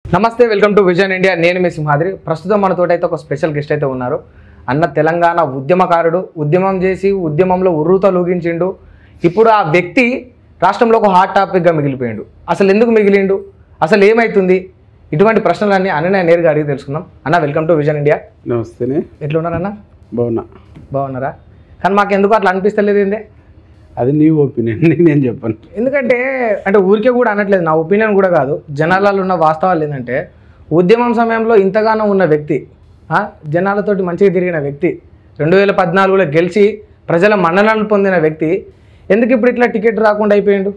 నమస్తే, welcome to vision India. నేను మీ సింహాద్రి. ప్రస్తుతం మనతోటైతే ఒక స్పెషల్ గెస్ట్ అయితే ఉన్నారు. అన్న తెలంగాణ ఉద్యమకారుడు, ఉద్యమం చేసి ఉద్యమంలో ఉర్రూత లూగించిండు. ఇప్పుడు ఆ వ్యక్తి రాష్ట్రంలో ఒక హాట్ టాపిక్గా మిగిలిపోయిండు. అసలు ఎందుకు మిగిలిండు, అసలు ఏమవుతుంది, ఇటువంటి ప్రశ్నలన్నీ అన్ననే నేరుగా అడిగి తెలుసుకుందాం. అన్న, వెల్కమ్ టు విజన్ ఇండియా. నమస్తే. ఎట్లున్నారన్న? బాగున్నారా? కానీ మాకు ఎందుకు అట్లా అనిపిస్తలేదు ఏందే? అది నీ ఒపీనియన్, నేను చెప్పను. ఎందుకంటే ఊరికే కూడా అనట్లేదు, నా ఒపీనియన్ కూడా కాదు. జనాలలో ఉన్న వాస్తవాలు ఏంటంటే, ఉద్యమం సమయంలో ఇంతగానో ఉన్న వ్యక్తి, జనాలతోటి మంచిగా తిరిగిన వ్యక్తి, 2014లో గెలిచి ప్రజల మన్ననలు పొందిన వ్యక్తి ఎందుకు ఇప్పుడు ఇట్లా టికెట్ రాకుండా అయిపోయిండు?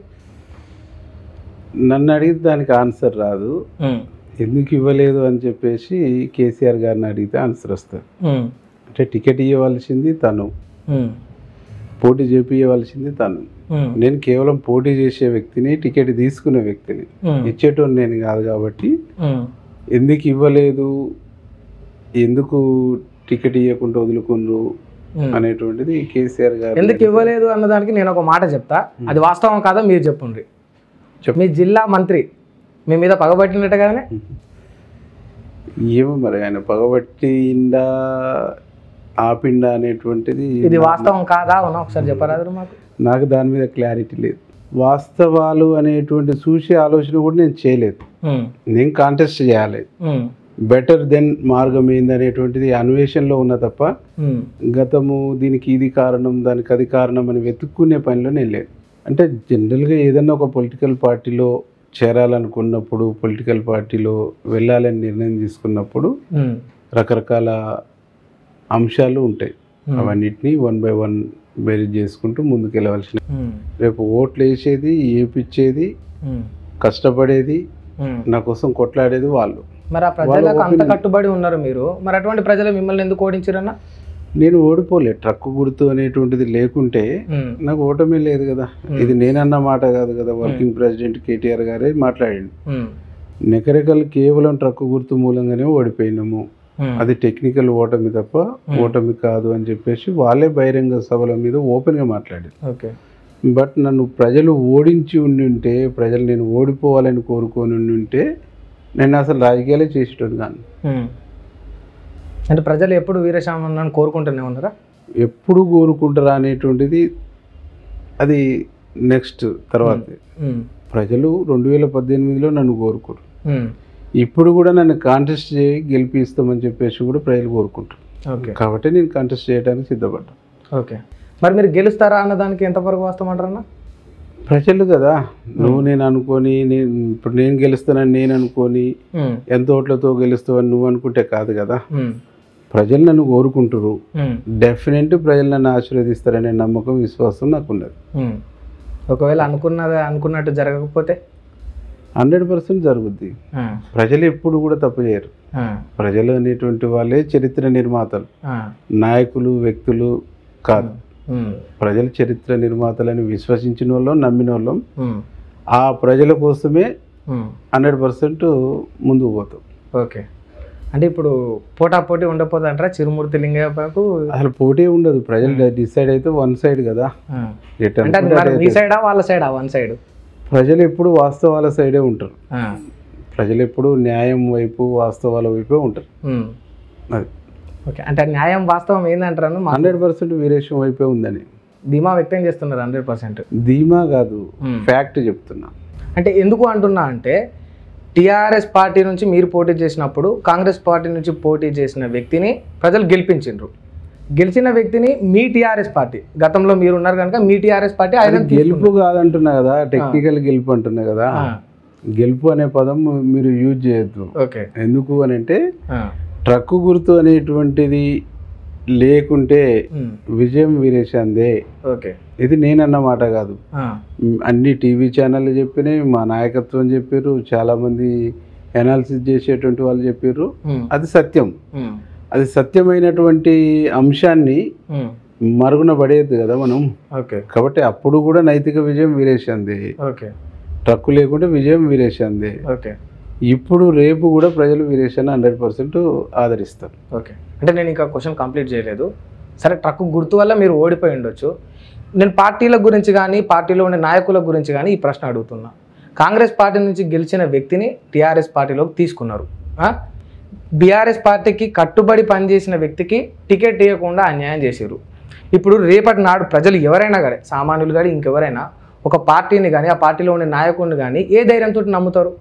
నన్ను అడిగితే దానికి ఆన్సర్ రాదు. ఎందుకు ఇవ్వలేదు అని చెప్పేసి కేసీఆర్ గారిని అడిగితే ఆన్సర్ వస్తుంది. అంటే టికెట్ ఇవ్వవలసింది తను, పోటీ చేపియవలసింది తను. నేను కేవలం పోటీ చేసే వ్యక్తిని, టికెట్ తీసుకునే వ్యక్తిని, ఇచ్చేటోని నేను కాదు. కాబట్టి ఎందుకు ఇవ్వలేదు, ఎందుకు టికెట్ ఇవ్వకుండా వదులుకుండ్రు అనేటువంటిది కేసీఆర్ గారు. ఎందుకు ఇవ్వలేదు అన్నదానికి నేను ఒక మాట చెప్తా, అది వాస్తవం కాదా మీరు చెప్పుండ్రి. మీ జిల్లా మంత్రి మీ మీద పగబట్టినట్టు కదనే? ఏమో మరి, ఆయన పగబట్టిండా ఆపిండా అనేటువంటిది ఇది వాస్తవం కాదా అవునా ఒకసారి చెప్పరాదు మాకు. నాకు దాని మీద క్లారిటీ లేదు. వాస్తవాలు అనేటువంటి చూసే ఆలోచన కూడా నేను చేయలేదు. నేను కాంటెస్ట్ చేయాలి, బెటర్ దెన్ మార్గం ఏంది అనేటువంటిది అన్వేషణలో ఉన్న తప్ప గతము దీనికి ఇది కారణం దానికి అది కారణం అని వెతుక్కునే పనిలో నేను లేదు. అంటే జనరల్గా ఏదన్నా ఒక పొలిటికల్ పార్టీలో చేరాలనుకున్నప్పుడు, పొలిటికల్ పార్టీలో వెళ్ళాలని నిర్ణయం తీసుకున్నప్పుడు రకరకాల అంశాలు ఉంటాయి. అవన్నిటినీ 1 by 1 బేరీజ్ చేసుకుంటూ ముందుకు వెళ్ళవలసిన. రేపు ఓట్లు వేసేది, ఏపిచ్చేది, కష్టపడేది, నా కోసం కొట్లాడేది వాళ్ళు. మరి ఆ ప్రజలకు అంత కట్టుబడి ఉన్నారు మీరు, మరి అటువంటి ప్రజలు మిమ్మల్ని ఎందుకు ఓడించారన్నా? నేను ఓడిపోలే. ట్రక్కు గుర్తు అనేటువంటిది లేకుంటే నాకు ఓటమే లేదు కదా. ఇది నేనన్న మాట కాదు కదా. వర్కింగ్ ప్రెసిడెంట్ కేటీఆర్ గారే మాట్లాడిండు. నెకరెకల్ కేవలం ట్రక్కు గుర్తు మూలంగానే ఓడిపోయినాము, అది టెక్నికల్ ఓటమి తప్ప ఓటమి కాదు అని చెప్పేసి వాళ్ళే బహిరంగ సభల మీద ఓపెన్గా మాట్లాడారు. బట్ నన్ను ప్రజలు ఓడించి ఉండి, ప్రజలు నేను ఓడిపోవాలని కోరుకొని ఉంటే నేను అసలు రాజకీయాలే చేసేటోడు కాను. అంటే ప్రజలు ఎప్పుడు వీరశమన్నాన్ని కోరుకుంటూనే ఉన్నారా? ఎప్పుడు కోరుకుంటారా అనేటువంటిది అది నెక్స్ట్ తర్వాత. ప్రజలు 2018లో నన్ను కోరుకోరు, ఇప్పుడు కూడా నన్ను కాంటెస్ట్ చేయి గెలిపిస్తామని చెప్పేసి కూడా ప్రజలు కోరుకుంటారు. కాబట్టి నేను కాంటెస్ట్ చేయడానికి సిద్ధపడ్డా. ఓకే, మరి మీరు గెలుస్తారా అన్న దానికి ఎంతవరకు వస్తామంటారన్నా? ప్రజలు కదా, నేను అనుకొని ఇప్పుడు నేను గెలుస్తానని నేను అనుకొని ఎంత ఓట్లతో గెలుస్తావని నువ్వు అనుకుంటే కాదు కదా. ప్రజలు నన్ను కోరుకుంటారు, డెఫినెట్ ప్రజలు నన్ను ఆశీర్వదిస్తారనే నమ్మకం, విశ్వాసం నాకున్నది. ఒకవేళ అనుకున్నట్టు జరగకపోతే 100% జరుగుద్ది. ప్రజలు ఎప్పుడు కూడా తప్పు చేయరు. ప్రజలు అనేటువంటి వాళ్ళే చరిత్ర నిర్మాతలు, నాయకులు, వ్యక్తులు కాదు. ప్రజలు చరిత్ర నిర్మాతలని విశ్వసించిన వాళ్ళం, నమ్మిన వాళ్ళం. ఆ ప్రజల కోసమే 100% ముందుకు పోతాం. ఓకే, అంటే ఇప్పుడు పోటాపోటీ ఉండకపోతే అంటారా చిరుమూర్తి లింగయ్యకు? అసలు పోటీ ఉండదు. ప్రజలు డిసైడ్ అయితే వన్ సైడ్ కదా. మీ సైడా వాళ్ళ సైడా? One side. ప్రజలు ఎప్పుడు వాస్తవాల సైడే ఉంటారు. ప్రజలు ఎప్పుడు న్యాయం వైపు, వాస్తవాల వైపే ఉంటారు. అది ఓకే, అంటే న్యాయం వాస్తవం ఏంటంటారు? 100% వీరేశం వైపే ఉందని ధీమా వ్యక్తం చేస్తున్నారు. 100% ధీమా కాదు, ఫ్యాక్ట్ చెప్తున్నా. అంటే ఎందుకు అంటున్నా అంటే, టీఆర్ఎస్ పార్టీ నుంచి మీరు పోటీ చేసినప్పుడు కాంగ్రెస్ పార్టీ నుంచి పోటీ చేసిన వ్యక్తిని ప్రజలు గెలిపించారు. గెలిచిన వ్యక్తిని మీ టీఆర్ఎస్ పార్టీ, గతంలో మీరు ఉన్నారు కనుక మీ టీఆర్ఎస్ పార్టీ ఆయన గెలుపు కాదంటున్నా కదా, టెక్నికల్ గెలుపు అంటున్నా కదా. గెలుపు అనే పదం మీరు యూజ్ చేయొద్దు. ఓకే, ఎందుకు అని అంటే ట్రక్కు గుర్తు అనేటువంటిది లేకుంటే విజయం వీరేశాందే. ఓకే, ఇది నేనన్న మాట కాదు. అన్ని టీవీ ఛానళ్ళు చెప్పినాయి, మా నాయకత్వం చెప్పారు, చాలా మంది అనాలిసిస్ చేసేటువంటి వాళ్ళు చెప్పారు. అది సత్యం. అది సత్యమైనటువంటి అంశాన్ని మరుగున పడేయద్దు కదా మనం. ఓకే, కాబట్టి అప్పుడు కూడా నైతిక విజయం వీరేశాందే. ఓకే, ట్రక్కు లేకుంటే విజయం వీరేశాందే. ఓకే, ఇప్పుడు రేపు కూడా ప్రజలు వీరేశాన్ని 100% ఆదరిస్తారు. ఓకే, అంటే నేను ఇంకా క్వశ్చన్ కంప్లీట్ చేయలేదు. సరే, ట్రక్కు గుర్తు వల్ల మీరు ఓడిపోయి ఉండొచ్చు. నేను పార్టీల గురించి కానీ, పార్టీలో ఉండే నాయకుల గురించి కానీ ఈ ప్రశ్న అడుగుతున్నా. కాంగ్రెస్ పార్టీ నుంచి గెలిచిన వ్యక్తిని టీఆర్ఎస్ పార్టీలోకి తీసుకున్నారు. బీఆర్ఎస్ పార్టీకి కట్టుబడి పనిచేసిన వ్యక్తికి టికెట్ ఇవ్వకుండా అన్యాయం చేశారు. ఇప్పుడు రేపటి నాడు ప్రజలు ఎవరైనా కానీ, సామాన్యులు కానీ ఇంకెవరైనా ఒక పార్టీని కానీ ఆ పార్టీలో ఉండే నాయకుడిని కానీ ఏ ధైర్యంతో నమ్ముతారు?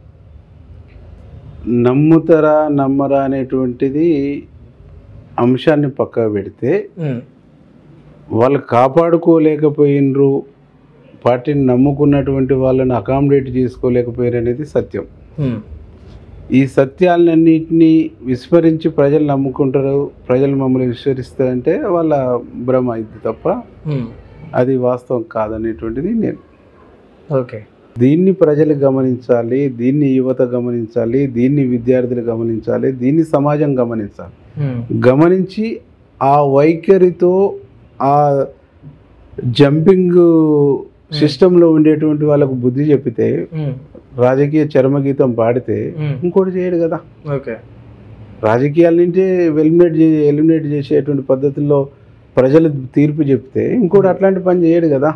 నమ్ముతారా నమ్మరా అనేటువంటిది అంశాన్ని పక్కకు పెడితే వాళ్ళు కాపాడుకోలేకపోయినరు, పార్టీని నమ్ముకున్నటువంటి వాళ్ళని అకామిడేట్ చేసుకోలేకపోయారు అనేది సత్యం. ఈ సత్యాలన్నింటినీ విస్మరించి ప్రజలు నమ్ముకుంటారు, ప్రజలు మమ్మల్ని విస్మరిస్తారంటే వాళ్ళ భ్రమ ఇది తప్ప అది వాస్తవం కాదనేటువంటిది నేను. ఓకే, దీన్ని ప్రజలు గమనించాలి, దీన్ని యువత గమనించాలి, దీన్ని విద్యార్థులు గమనించాలి, దీన్ని సమాజం గమనించాలి. గమనించి ఆ వైఖరితో ఆ జంపింగ్ సిస్టంలో ఉండేటువంటి వాళ్ళకు బుద్ధి చెప్పితే, రాజకీయ చర్మగీతం పాడితే ఇంకోటి చేయడు కదా. ఓకే, రాజకీయాల నుంచే ఎలిమినేట్ చేసేటువంటి పద్ధతుల్లో ప్రజలు తీర్పు చెప్తే ఇంకోటి అట్లాంటి పని చేయడు కదా.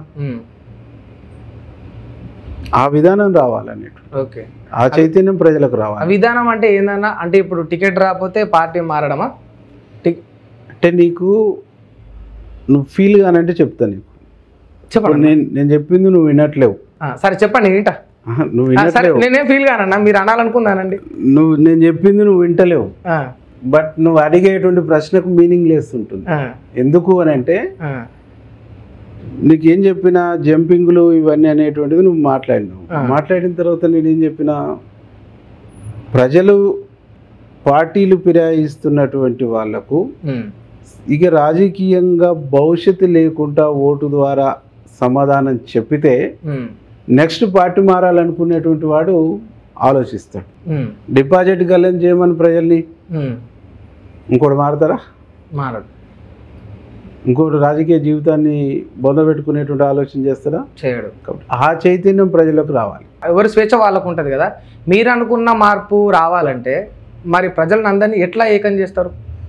ఆ విధానం రావాలన్నట్టు. ఓకే, ఆ చైతన్యం ప్రజలకు రావాలి. ఆ విధానం అంటే ఏందన్నా? అంటే ఇప్పుడు టికెట్ రాకపోతే పార్టీ మారడమా? అంటే నీకు నువ్వు ఫీల్ కానంటే చెప్తా. నీకు చెప్పండి. నేను చెప్పింది నువ్వు వినట్లేవు. సరే చెప్పండి, వింటా. నువ్వు వినట్లేవు. నేనేం ఫీల్ కానన్నా, మీరు అనాలనుకున్నానండి. నేను చెప్పింది నువ్వు వింటలేవు. బట్ నువ్వు అడిగేటువంటి ప్రశ్నకు మీనింగ్ లేస్తుంటుంది. ఎందుకు అని అంటే నీకేం చెప్పినా జంపింగ్లు ఇవన్నీ అనేటువంటిది నువ్వు మాట్లాడిన తర్వాత నేనేం చెప్పినా, ప్రజలు పార్టీలు ఫిరాయిస్తున్నటువంటి వాళ్లకు ఇక రాజకీయంగా భవిష్యత్తు లేకుండా ఓటు ద్వారా సమాధానం చెప్పితే నెక్స్ట్ పార్టీ మారాలనుకునేటువంటి వాడు ఆలోచిస్తాడు. డిపాజిట్ గల్లం చేయమని ప్రజల్ని ఇంకోటి మారతారా? మారడు. ఇంకోటి రాజకీయ జీవితాన్ని బొందబెట్టుకునేటువంటి ఆలోచన చేస్తారా? చేయడు. కాబట్టి ఆ చైతన్యం ప్రజలకు రావాలి. ఎవరి స్వేచ్ఛ వాళ్ళకు ఉంటుంది కదా. మీరు అనుకున్న మార్పు రావాలంటే మరి ప్రజలను అందరినీ ఎట్లా ఏకం చేస్తారు?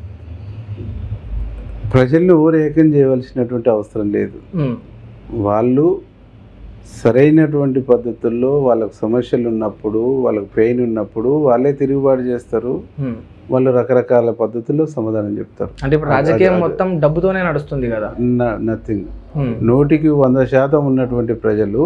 ప్రజల్ని ఎవరు ఏకం చేయవలసినటువంటి అవసరం లేదు. వాళ్ళు సరైనటువంటి పద్ధతుల్లో వాళ్ళకు సమస్యలు ఉన్నప్పుడు, వాళ్ళకు పెయిన్ ఉన్నప్పుడు వాళ్ళే తిరుగుబాటు చేస్తారు. వాళ్ళు రకరకాల పద్ధతుల్లో సమాధానం చెప్తారు. అంటే ఇప్పుడు రాజకీయం మొత్తం డబ్బుతోనే నడుస్తుంది కదా. నథింగ్. 100% ఉన్నటువంటి ప్రజలు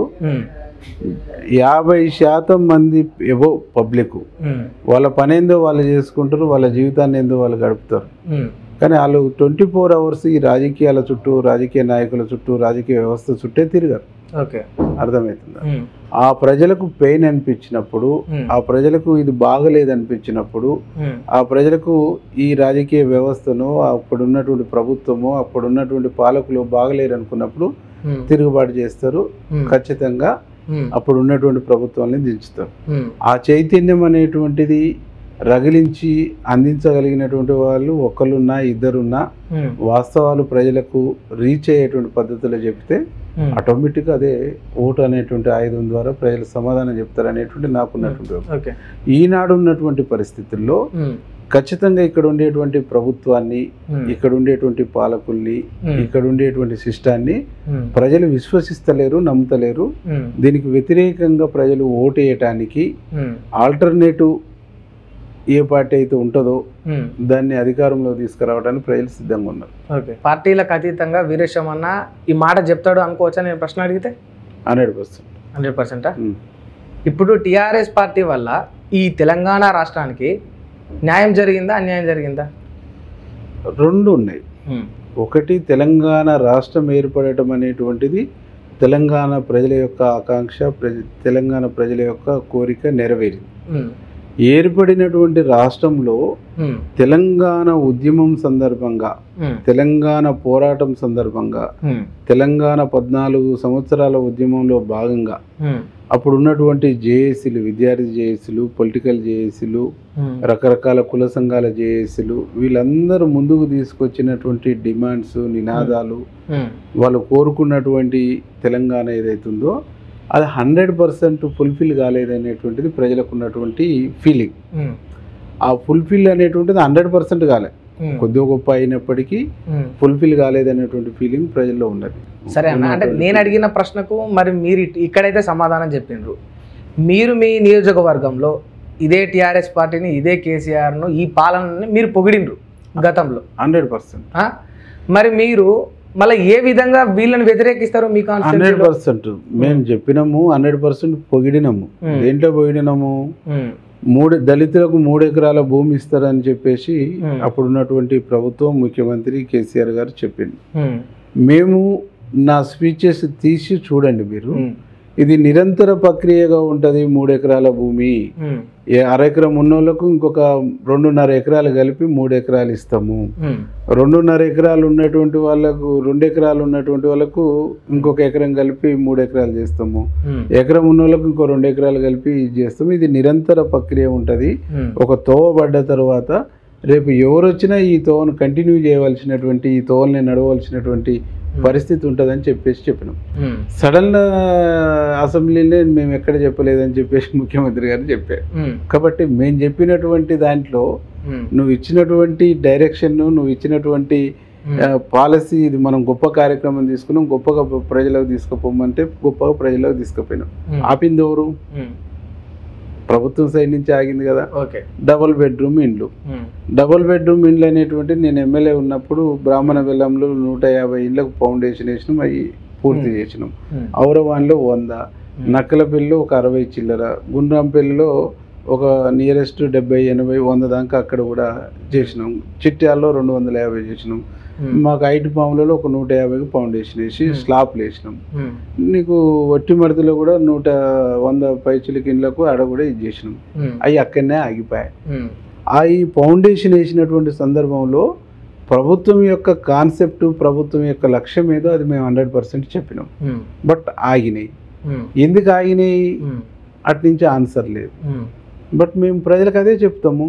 50% మంది ఏవో పబ్లిక్ వాళ్ళ పని ఏందో వాళ్ళు చేసుకుంటారు, వాళ్ళ జీవితాన్ని ఏందో వాళ్ళు గడుపుతారు. కానీ వాళ్ళు 24 hours ఈ రాజకీయాల చుట్టూ, రాజకీయ నాయకుల చుట్టూ, రాజకీయ వ్యవస్థ చుట్టే తిరగరు. అర్థమవుతుందా? ఆ ప్రజలకు పెయిన్ అనిపించినప్పుడు, ఆ ప్రజలకు ఇది బాగలేదు అనిపించినప్పుడు, ఆ ప్రజలకు ఈ రాజకీయ వ్యవస్థను, అప్పుడు ఉన్నటువంటి ప్రభుత్వము, అప్పుడు ఉన్నటువంటి పాలకులు బాగలేరు అనుకున్నప్పుడు తిరుగుబాటు చేస్తారు. ఖచ్చితంగా అప్పుడు ఉన్నటువంటి ప్రభుత్వాన్ని దించుతారు. ఆ చైతన్యం అనేటువంటిది రగిలించి అందించగలిగినటువంటి వాళ్ళు ఒకళ్ళున్నా ఇద్దరున్నా వాస్తవాలు ప్రజలకు రీచ్ అయ్యేటువంటి పద్ధతిలో చెప్తే ఆటోమేటిక్గా అదే ఓటు అనేటువంటి ఆయుధం ద్వారా ప్రజలు సమాధానం చెప్తారు అనేటువంటి నాకున్నటువంటి. ఈనాడు ఉన్నటువంటి పరిస్థితుల్లో ఖచ్చితంగా ఇక్కడ ఉండేటువంటి ప్రభుత్వాన్ని, ఇక్కడ ఉండేటువంటి పాలకుల్ని, ఇక్కడ ఉండేటువంటి సిస్టాన్ని ప్రజలు విశ్వసిస్తలేరు, నమ్ముతలేరు. దీనికి వ్యతిరేకంగా ప్రజలు ఓటు వేయటానికి ఆల్టర్నేటివ్ ఏ పార్టీ అయితే ఉంటుందో దాన్ని అధికారంలో తీసుకురావడానికి ప్రజలు సిద్ధంగా ఉన్నారు. పార్టీలకు అతీతంగా వీరేశం అన్న ఈ మాట చెప్తాడు అనుకోవచ్చా? నేను ప్రశ్న అడిగితే 100%. ఇప్పుడు టీఆర్ఎస్ పార్టీ వల్ల ఈ తెలంగాణ రాష్ట్రానికి న్యాయం జరిగిందా, అన్యాయం జరిగిందా? రెండు ఉన్నాయి. ఒకటి, తెలంగాణ రాష్ట్రం ఏర్పడటం అనేటువంటిది తెలంగాణ ప్రజల యొక్క ఆకాంక్ష, తెలంగాణ ప్రజల యొక్క కోరిక నెరవేరింది. ఏర్పడినటువంటి రాష్ట్రంలో తెలంగాణ ఉద్యమం సందర్భంగా, తెలంగాణ పోరాటం సందర్భంగా, తెలంగాణ 14 సంవత్సరాల ఉద్యమంలో భాగంగా అప్పుడు ఉన్నటువంటి జేఏసీలు, విద్యార్థి జేఏసీలు, పొలిటికల్ జేఏసీలు, రకరకాల కుల సంఘాల జేఏసీలు, వీళ్ళందరూ ముందుకు తీసుకొచ్చినటువంటి డిమాండ్స్, నినాదాలు, వాళ్ళు కోరుకున్నటువంటి తెలంగాణ ఏదైతుందో అది 100% ఫుల్ఫిల్ కాలేదనేటువంటిది ప్రజలకు ఉన్నటువంటి ఫీలింగ్. ఆ ఫుల్ఫిల్ అనేటువంటిది 100% కాలేదు, కొద్దిగా గొప్ప అయినప్పటికీ ఫుల్ఫిల్ కాలేదనేటువంటి ఫీలింగ్ ప్రజల్లో ఉన్నది. సరే అన్న, అంటే నేను అడిగిన ప్రశ్నకు మరి మీరు ఇక్కడైతే సమాధానం చెప్పిండ్రు. మీరు మీ నియోజకవర్గంలో ఇదే టీఆర్ఎస్ పార్టీని, ఇదే కేసీఆర్ను, ఈ పాలనని మీరు పొగిడినరు గతంలో 100%. మరి మీరు మళ్ళీ ఏ విధంగా వీళ్ళని వ్యతిరేకిస్తారు మీ కాన్స్టిట్యూన్సీలో? 100% మేము చెప్పినాము, 100% పొగిడినాము. దేంట్లో పొగిడినాము? దళితులకు 3 ఎకరాల భూమి ఇస్తారని చెప్పేసి అప్పుడున్నటువంటి ప్రభుత్వం, ముఖ్యమంత్రి కేసీఆర్ గారు చెప్పింది. మేము నా స్పీచెస్ తీసి చూడండి మీరు, ఇది నిరంతర ప్రక్రియగా ఉంటుంది. 3 ఎకరాల భూమి, 1/2 ఎకరం ఉన్నోళ్ళకు ఇంకొక 2.5 ఎకరాలు కలిపి 3 ఎకరాలు ఇస్తాము. 2.5 ఎకరాలు ఉన్నటువంటి వాళ్ళకు, 2 ఎకరాలు ఉన్నటువంటి వాళ్ళకు ఇంకొక ఎకరం కలిపి 3 ఎకరాలు చేస్తాము. ఎకరం ఉన్నోళ్ళకు ఇంకో 2 ఎకరాలు కలిపి చేస్తాము. ఇది నిరంతర ప్రక్రియ ఉంటుంది. ఒక తోవ పడ్డ తర్వాత రేపు ఎవరు వచ్చినా ఈ తోవను కంటిన్యూ చేయవలసినటువంటి, ఈ తోవల్ని నడవలసినటువంటి పరిస్థితి ఉంటుందని చెప్పినాం. సడన్ అసెంబ్లీలో మేము ఎక్కడ చెప్పలేదని చెప్పేసి ముఖ్యమంత్రి గారు చెప్పారు. కాబట్టి మేము చెప్పినటువంటి దాంట్లో నువ్వు ఇచ్చినటువంటి డైరెక్షన్, నువ్వు ఇచ్చినటువంటి పాలసీ, ఇది మనం గొప్ప కార్యక్రమం తీసుకున్నాం, గొప్పగా ప్రజలకు తీసుకుపోమంటే గొప్పగా ప్రజలకు తీసుకుపోయినాం. ఆపింది ఎవరు? ప్రభుత్వం సైడ్ నుంచి ఆగింది కదా. డబుల్ బెడ్రూమ్ ఇండ్లు. డబుల్ బెడ్రూమ్ ఇండ్లు అనేటువంటి నేను ఎమ్మెల్యే ఉన్నప్పుడు బ్రాహ్మణ బెల్లంలో 150 ఇళ్లకు ఫౌండేషన్ వేసినాం, అవి పూర్తి చేసినాం. ఔరవాన్లో 100, నక్కలపల్లిలో ఒక 60 చిల్లర, గుండ్రాంపల్లిలో ఒక నియరెస్ట్ 70, 80, 100 దాకా అక్కడ కూడా చేసినాం. చిట్యాల్లో 250 చేసినాం. మాకు ఐటి పాములలో ఒక 150కి ఫౌండేషన్ వేసి స్లాబ్లు వేసినాం. నీకు వట్టి మడతలో కూడా 100 పైచులకి ఇండ్లకు ఆడ కూడా ఇది చేసినాం. అవి అక్కడనే ఆగిపోయాయి. ఈ ఫౌండేషన్ వేసినటువంటి సందర్భంలో ప్రభుత్వం యొక్క కాన్సెప్ట్, ప్రభుత్వం యొక్క లక్ష్యం ఏదో అది మేము 100% చెప్పినాం. బట్ ఆగినాయి. ఎందుకు ఆగినాయి? అటు నుంచి ఆన్సర్ లేదు. బట్ మేము ప్రజలకు అదే చెప్తాము,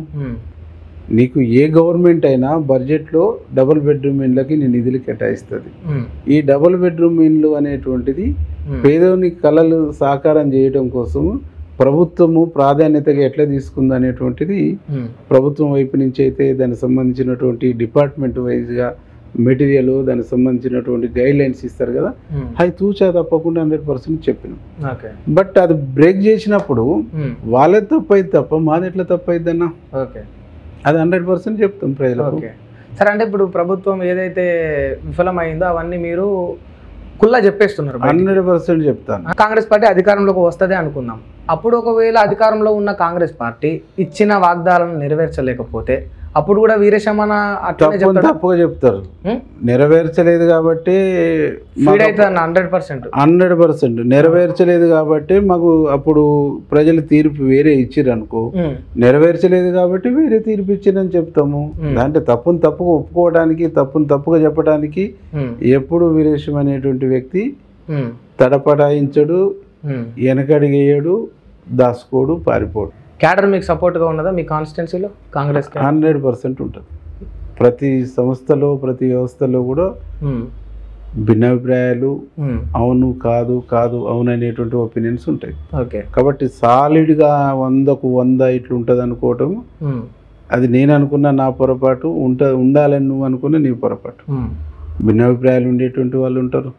నీకు ఏ గవర్నమెంట్ అయినా బడ్జెట్లో డబుల్ బెడ్రూమ్ ఇండ్లకి నేను నిధులు కేటాయిస్తుంది. ఈ డబుల్ బెడ్రూమ్ ఇండ్లు అనేటువంటిది పేదోని కళలు సాకారం చేయడం కోసం ప్రభుత్వము ప్రాధాన్యతగా ఎట్లా తీసుకుంది అనేటువంటిది ప్రభుత్వం వైపు నుంచి అయితే దానికి సంబంధించినటువంటి డిపార్ట్మెంట్ వైజ్గా మెటీరియల్, దానికి సంబంధించినటువంటి గైడ్ లైన్స్ ఇస్తారు కదా, అవి తూచా తప్పకుండా 100% చెప్పినాం. బట్ అది బ్రేక్ చేసినప్పుడు వాళ్ళే తప్పైంది తప్ప మాది ఎట్లా తప్పైద్ది అన్న, అది 100% చెప్తాం ప్రజలకు. సరే, అంటే ఇప్పుడు ప్రభుత్వం ఏదైతే విఫలమైందో అవన్నీ మీరు కుల్లా చెప్పేస్తున్నారు. 100% చెప్తాను. కాంగ్రెస్ పార్టీ అధికారంలోకి వస్తుంది అనుకుందాం. అప్పుడు ఒకవేళ అధికారంలో ఉన్న కాంగ్రెస్ పార్టీ ఇచ్చిన వాగ్దానాలను నెరవేర్చలేకపోతే అప్పుడు కూడా వీరేశమన తప్పుగా చెప్తారు. నెరవేర్చలేదు కాబట్టి 100% నెరవేర్చలేదు కాబట్టి మాకు అప్పుడు ప్రజలు తీర్పు వేరే ఇచ్చిర్రు అనుకో, నెరవేర్చలేదు కాబట్టి వేరే తీర్పు ఇచ్చిరని చెప్తాము. దాంట్లో తప్పును తప్పుగా ఒప్పుకోవడానికి, తప్పును తప్పుగా చెప్పడానికి ఎప్పుడు వీరేశం అనేటువంటి వ్యక్తి తడపడాయించడు, వెనకడిగేయడు, దాసుకోడు, పారిపోడు. క్యాడర్ మీకు సపోర్ట్గా ఉన్నదా మీ కాన్స్టిట్యున్సీలో? కాంగ్రెస్ 100% ఉంటుంది. ప్రతి సంస్థలో, ప్రతి వ్యవస్థలో కూడా భిన్నాభిప్రాయాలు, అవును కాదు, కాదు అవును అనేటువంటి ఒపీనియన్స్ ఉంటాయి. కాబట్టి సాలిడ్గా 100కు 100 ఇట్లా ఉంటుంది అనుకోవటం, అది నేను అనుకున్న నా పొరపాటు, ఉండాలని నువ్వు అనుకున్న నీ పొరపాటు. భిన్నాభిప్రాయాలు ఉండేటువంటి వాళ్ళు ఉంటారు,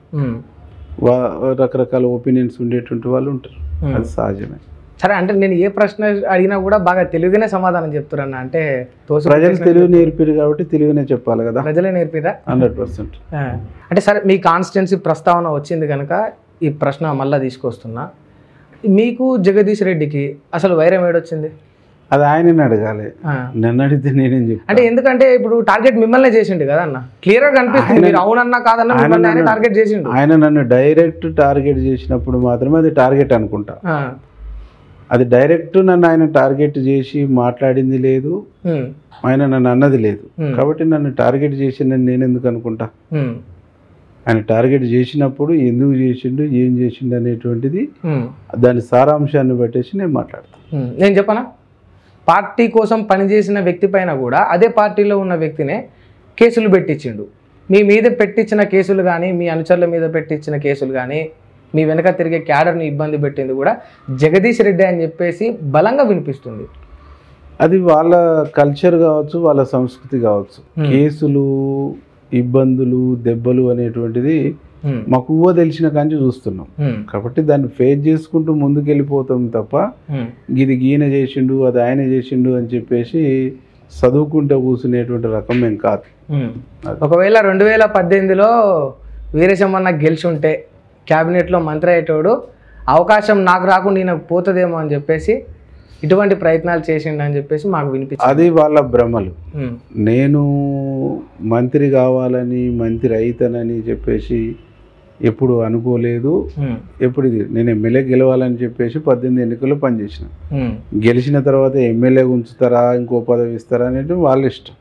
రకరకాల ఒపీనియన్స్ ఉండేటువంటి వాళ్ళు ఉంటారు, అది సహజమే. సరే, అంటే నేను ఏ ప్రశ్న అడిగినా కూడా బాగా తెలుగునే సమాధానం చెప్తారన్న. అంటే ప్రజలు తెలుగు నేర్పిరు కాబట్టి తెలుగునే చెప్పాలి కదా. ప్రజలే నేర్పిరా? 100%. అంటే సరే, మీ కాన్స్టిట్యున్సీ ప్రస్తావన వచ్చింది కనుక ఈ ప్రశ్న మళ్ళీ తీసుకొస్తున్నా. మీకు జగదీష్ రెడ్డికి అసలు వైరం ఏడొచ్చింది? అది ఆయనని అడగాలి, నన్ను అడిగితే నేనేం చెప్పి. అంటే ఎందుకంటే ఇప్పుడు టార్గెట్ మిమ్మల్నే చేసిండు కదా అన్న, క్లియర్ గా కనిపిస్తుంది. మీరు అవునన్నా కాదన్నా మిమ్మల్ని టార్గెట్ చేసిండు. ఆయన నన్ను డైరెక్ట్ టార్గెట్ చేసినప్పుడు మాత్రమే అది టార్గెట్ అనుకుంటా. అది డైరెక్ట్ నన్ను ఆయన టార్గెట్ చేసి మాట్లాడింది లేదు, ఆయన నన్ను అన్నది లేదు. కాబట్టి నన్ను టార్గెట్ చేసిండని నేను ఎందుకు అనుకుంటా? ఆయన టార్గెట్ చేసినప్పుడు ఎందుకు చేసిండు, ఏం చేసిండు అనేటువంటిది దాని సారాంశాన్ని బట్టేసి నేను మాట్లాడతాను. నేను చెప్పనా, పార్టీ కోసం పనిచేసిన వ్యక్తి పైన కూడా అదే పార్టీలో ఉన్న వ్యక్తినే కేసులు పెట్టించిండు. మీ మీద పెట్టించిన కేసులు కానీ, మీ అనుచరుల మీద పెట్టించిన కేసులు కానీ, మీ వెనక తిరిగే క్యాడర్ని ఇబ్బంది పెట్టింది కూడా జగదీష్ రెడ్డి అని చెప్పేసి బలంగా వినిపిస్తుంది. అది వాళ్ళ కల్చర్ కావచ్చు, వాళ్ళ సంస్కృతి కావచ్చు. కేసులు, ఇబ్బందులు, దెబ్బలు అనేటువంటిది మాకు ఊహ తెలిసిన కాంచి చూస్తున్నాం. కాబట్టి దాన్ని ఫేస్ చేసుకుంటూ ముందుకు వెళ్ళిపోతాం తప్ప ఇది ఈయన చేసిండు అది ఆయన చేసిండు అని చెప్పేసి చదువుకుంటూ కూర్చునేటువంటి రకం ఏం కాదు. ఒకవేళ 2018లో వీరేశమన్న గెలిచి ఉంటే క్యాబినెట్లో మంత్రి అయ్యేటోడు అవకాశం నాకు రాకుండా నాకు పోతుందేమో అని చెప్పేసి ఇటువంటి ప్రయత్నాలు చేసిండు అని చెప్పేసి మాకు వినిపించింది. అది వాళ్ళ భ్రమలు. నేను మంత్రి కావాలని మంత్రి అయితానని చెప్పేసి ఎప్పుడు అనుకోలేదు. ఎప్పుడు ఇది నేను ఎమ్మెల్యే గెలవాలని చెప్పేసి 18 ఎన్నికల్లో పనిచేసిన. గెలిచిన తర్వాత ఎమ్మెల్యే ఉంచుతారా ఇంకో పదవి ఇస్తారా అనేది వాళ్ళ ఇష్టం.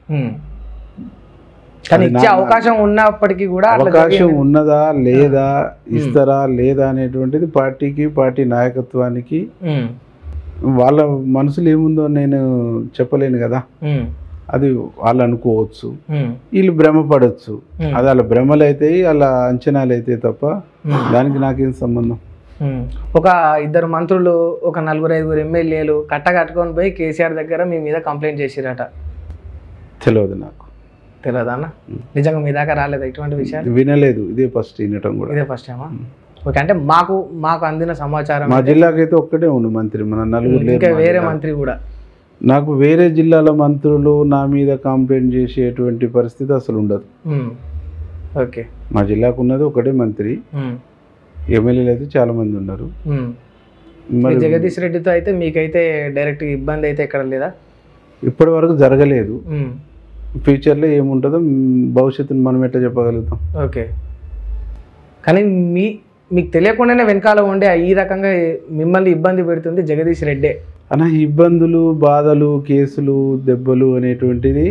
కానీ ఇచ్చే అవకాశం ఉన్నప్పటికీ కూడా అవకాశం ఉన్నదా లేదా ఇస్తారా లేదా అనేటువంటిది పార్టీకి పార్టీ నాయకత్వానికి వాళ్ళ మనసులో ఏముందో నేను చెప్పలేను కదా. అది వాళ్ళు అనుకోవచ్చు, వీళ్ళు భ్రమపడవచ్చు. అది వాళ్ళ భ్రమలు అయితే వాళ్ళ అంచనాలు అయితే తప్ప దానికి నాకేం సంబంధం. ఒక 2 మంత్రులు ఒక 4-5 ఎమ్మెల్యేలు కట్టుకొని పోయి కేసీఆర్ దగ్గర మీ మీద కంప్లైంట్ చేసిరట. తెలియదు నాకు. తెలియదా అన్న? నిజంగా మీ దాకా రాలేదు ఇటువంటి విషయాలు? వినలేదు. ఇదే ఫస్ట్ వినటం కూడా. ఇదే ఫస్ట్ టైమా? ఓకే. అంటే మాకు అందిన సమాచారం మా జిల్లాకైతే ఒక్కటే ఉండు మంత్రి, మన 4 ఇంకా వేరే మంత్రి కూడా. నాకు వేరే జిల్లాల మంత్రులు నా మీద కంప్లైంట్ చేసేటువంటి పరిస్థితి అసలు ఉండదు. ఓకే. మా జిల్లాకు ఉన్నది ఒకటే మంత్రి, ఎమ్మెల్యేలు అయితే చాలా మంది ఉన్నారు. జగదీష్ రెడ్డితో అయితే మీకైతే డైరెక్ట్ ఇబ్బంది అయితే ఎక్కడ లేదా? ఇప్పటి వరకు జరగలేదు. ఫ్యూచర్లో ఏముంటుందో భవిష్యత్తుని మనం ఎట్లా చెప్పగలుగుతాం. ఓకే. కానీ మీకు తెలియకుండానే వెనకాల ఉండే ఈ రకంగా మిమ్మల్ని ఇబ్బంది పెడుతుంది జగదీష్ రెడ్డే అన్న. ఇబ్బందులు, బాధలు, కేసులు, దెబ్బలు అనేటువంటిది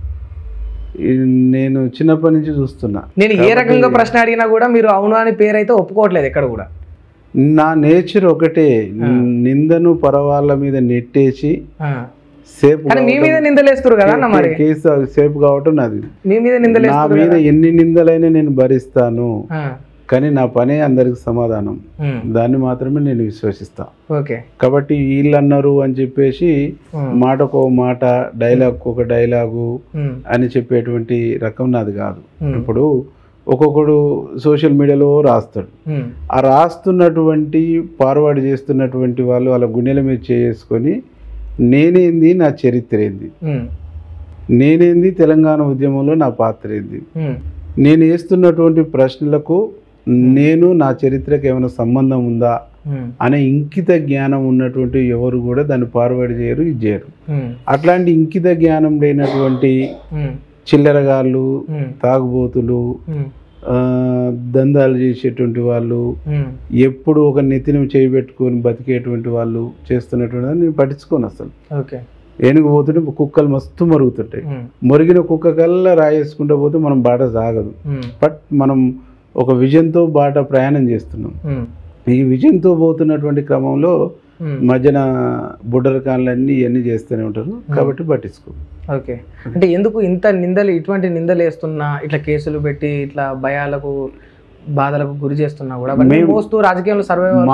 నేను చిన్నప్పటి నుంచి చూస్తున్నా. నేను ఏ రకంగా ప్రశ్న అడిగినా కూడా మీరు అవును అని పేరు అయితే ఒప్పుకోవట్లేదు ఎక్కడ కూడా. నా నేచర్ ఒకటే, నిందను పరవాళ్ళ మీద నెట్టేసి సేఫ్. మీ మీద నిందలేస్తారు కదా అన్న, మరి కేసు సేఫ్ కావటం నాది. మీ మీద నా మీద ఎన్ని నిందలైనా నేను భరిస్తాను, కానీ నా పనే అందరికి సమాధానం. దాన్ని మాత్రమే నేను విశ్వసిస్తా. ఓకే. కాబట్టి వీళ్ళు అన్నారు అని చెప్పేసి మాటకో మాట, డైలాగ్ ఒక డైలాగు అని చెప్పేటువంటి రకం నాది కాదు. ఇప్పుడు ఒక్కొక్కడు సోషల్ మీడియాలో రాస్తాడు. ఆ రాస్తున్నటువంటి ఫార్వర్డ్ చేస్తున్నటువంటి వాళ్ళు వాళ్ళ గుండెల మీద చేసుకొని నేనేంది, నా చరిత్ర ఏంది, నేనేంది, తెలంగాణ ఉద్యమంలో నా పాత్ర ఏంది, నేను వేస్తున్నటువంటి ప్రశ్నలకు నేను నా చరిత్రకు ఏమైనా సంబంధం ఉందా అనే ఇంకిత జ్ఞానం ఉన్నటువంటి ఎవరు కూడా దాన్ని ఫార్వర్డ్ చేయరు, ఇది చేయరు. అట్లాంటి ఇంకిత జ్ఞానం లేనటువంటి చిల్లరగాళ్ళు, తాగుబోతులు, దందాలు చేసేటువంటి వాళ్ళు, ఎప్పుడు ఒక నెత్తిని చేయబెట్టుకొని బతికేటువంటి వాళ్ళు చేస్తున్నటువంటి నేను పట్టించుకోను అసలు. ఏనుగు పోతుంటే కుక్కలు మస్తు మరుగుతుంటాయి. మొరిగిన కుక్క కల్లా రాయేసుకుంటూ పోతే మనం బాట సాగదు. బట్ మనం ఒక విజన్తో బాట ప్రయాణం చేస్తున్నాం. ఈ విజన్తో పోతున్నటువంటి క్రమంలో మధ్యన బుడ్డరకాలన్నీ ఇవన్నీ చేస్తూనే ఉంటారు. కాబట్టి పట్టించుకో. ఓకే. అంటే ఎందుకు ఇంత నిందలు, ఇటువంటి నిందలు వేస్తున్నా, ఇట్లా కేసులు పెట్టి ఇట్లా భయాలకు బాధలకు గురి చేస్తున్నా కూడా మోస్తూ రాజకీయంలో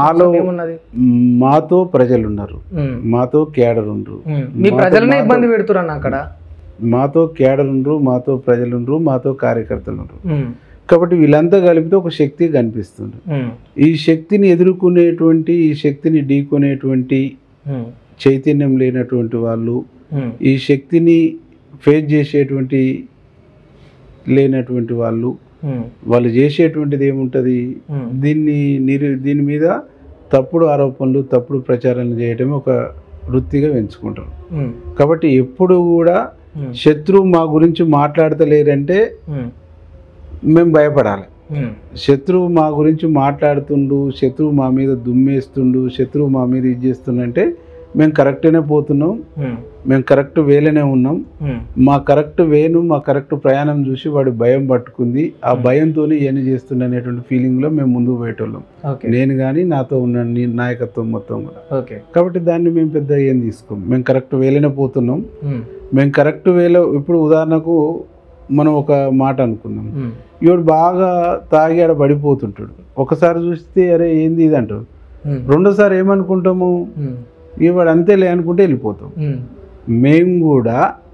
మాతో ప్రజలు ఉన్నారు, మాతో కేడర్ ఉండరు. మీ ప్రజలనే ఇబ్బంది పెడుతున్నారు అక్కడ. మాతో కేడర్ ఉండరు, మాతో ప్రజలు ఉండరు, మాతో కార్యకర్తలు ఉండరు. కాబట్టి వీళ్ళంతా కలిపితే ఒక శక్తి కనిపిస్తుంది. ఈ శక్తిని ఎదుర్కొనేటువంటి, ఈ శక్తిని ఢీకొనేటువంటి చైతన్యం లేనటువంటి వాళ్ళు, ఈ శక్తిని ఫేస్ చేసేటువంటి లేనటువంటి వాళ్ళు చేసేటువంటిది ఏముంటుంది, దీని మీద తప్పుడు ఆరోపణలు, తప్పుడు ప్రచారాలు చేయటమే ఒక వృత్తిగా ఎంచుకుంటారు. కాబట్టి ఎప్పుడు కూడా శత్రువు మా గురించి మాట్లాడతలేరంటే మేము భయపడాలి. శత్రువు మా గురించి మాట్లాడుతుండు, శత్రువు మా మీద దుమ్మేస్తుండు, శత్రువు మా మీద ఇది చేస్తుండంటే మేము కరెక్ట్గానే పోతున్నాం, మేము కరెక్ట్ వేలోనే ఉన్నాం. మా కరెక్ట్ వేను, మా కరెక్ట్ ప్రయాణం చూసి వాడు భయం పట్టుకుంది. ఆ భయంతో ఇవన్నీ చేస్తుండే అనేటువంటి ఫీలింగ్లో మేము ముందుకు పోయేటోళ్ళం. నేను కానీ నాతో ఉన్న నాయకత్వం మొత్తం కూడా. కాబట్టి దాన్ని మేము పెద్ద ఏం తీసుకోం. మేము కరెక్ట్ వేలోనే పోతున్నాం. మేము కరెక్ట్ వేలో, ఇప్పుడు ఉదాహరణకు మనం ఒక మాట అనుకుందాం, ఇవాడు బాగా తాగి ఆడ పడిపోతుంటాడు. ఒకసారి చూస్తే అరే ఏంది ఇది అంటాడు. రెండోసారి ఏమనుకుంటాము, ఇవాడు అంతేలే అనుకుంటే వెళ్ళిపోతాం. మేము కూడా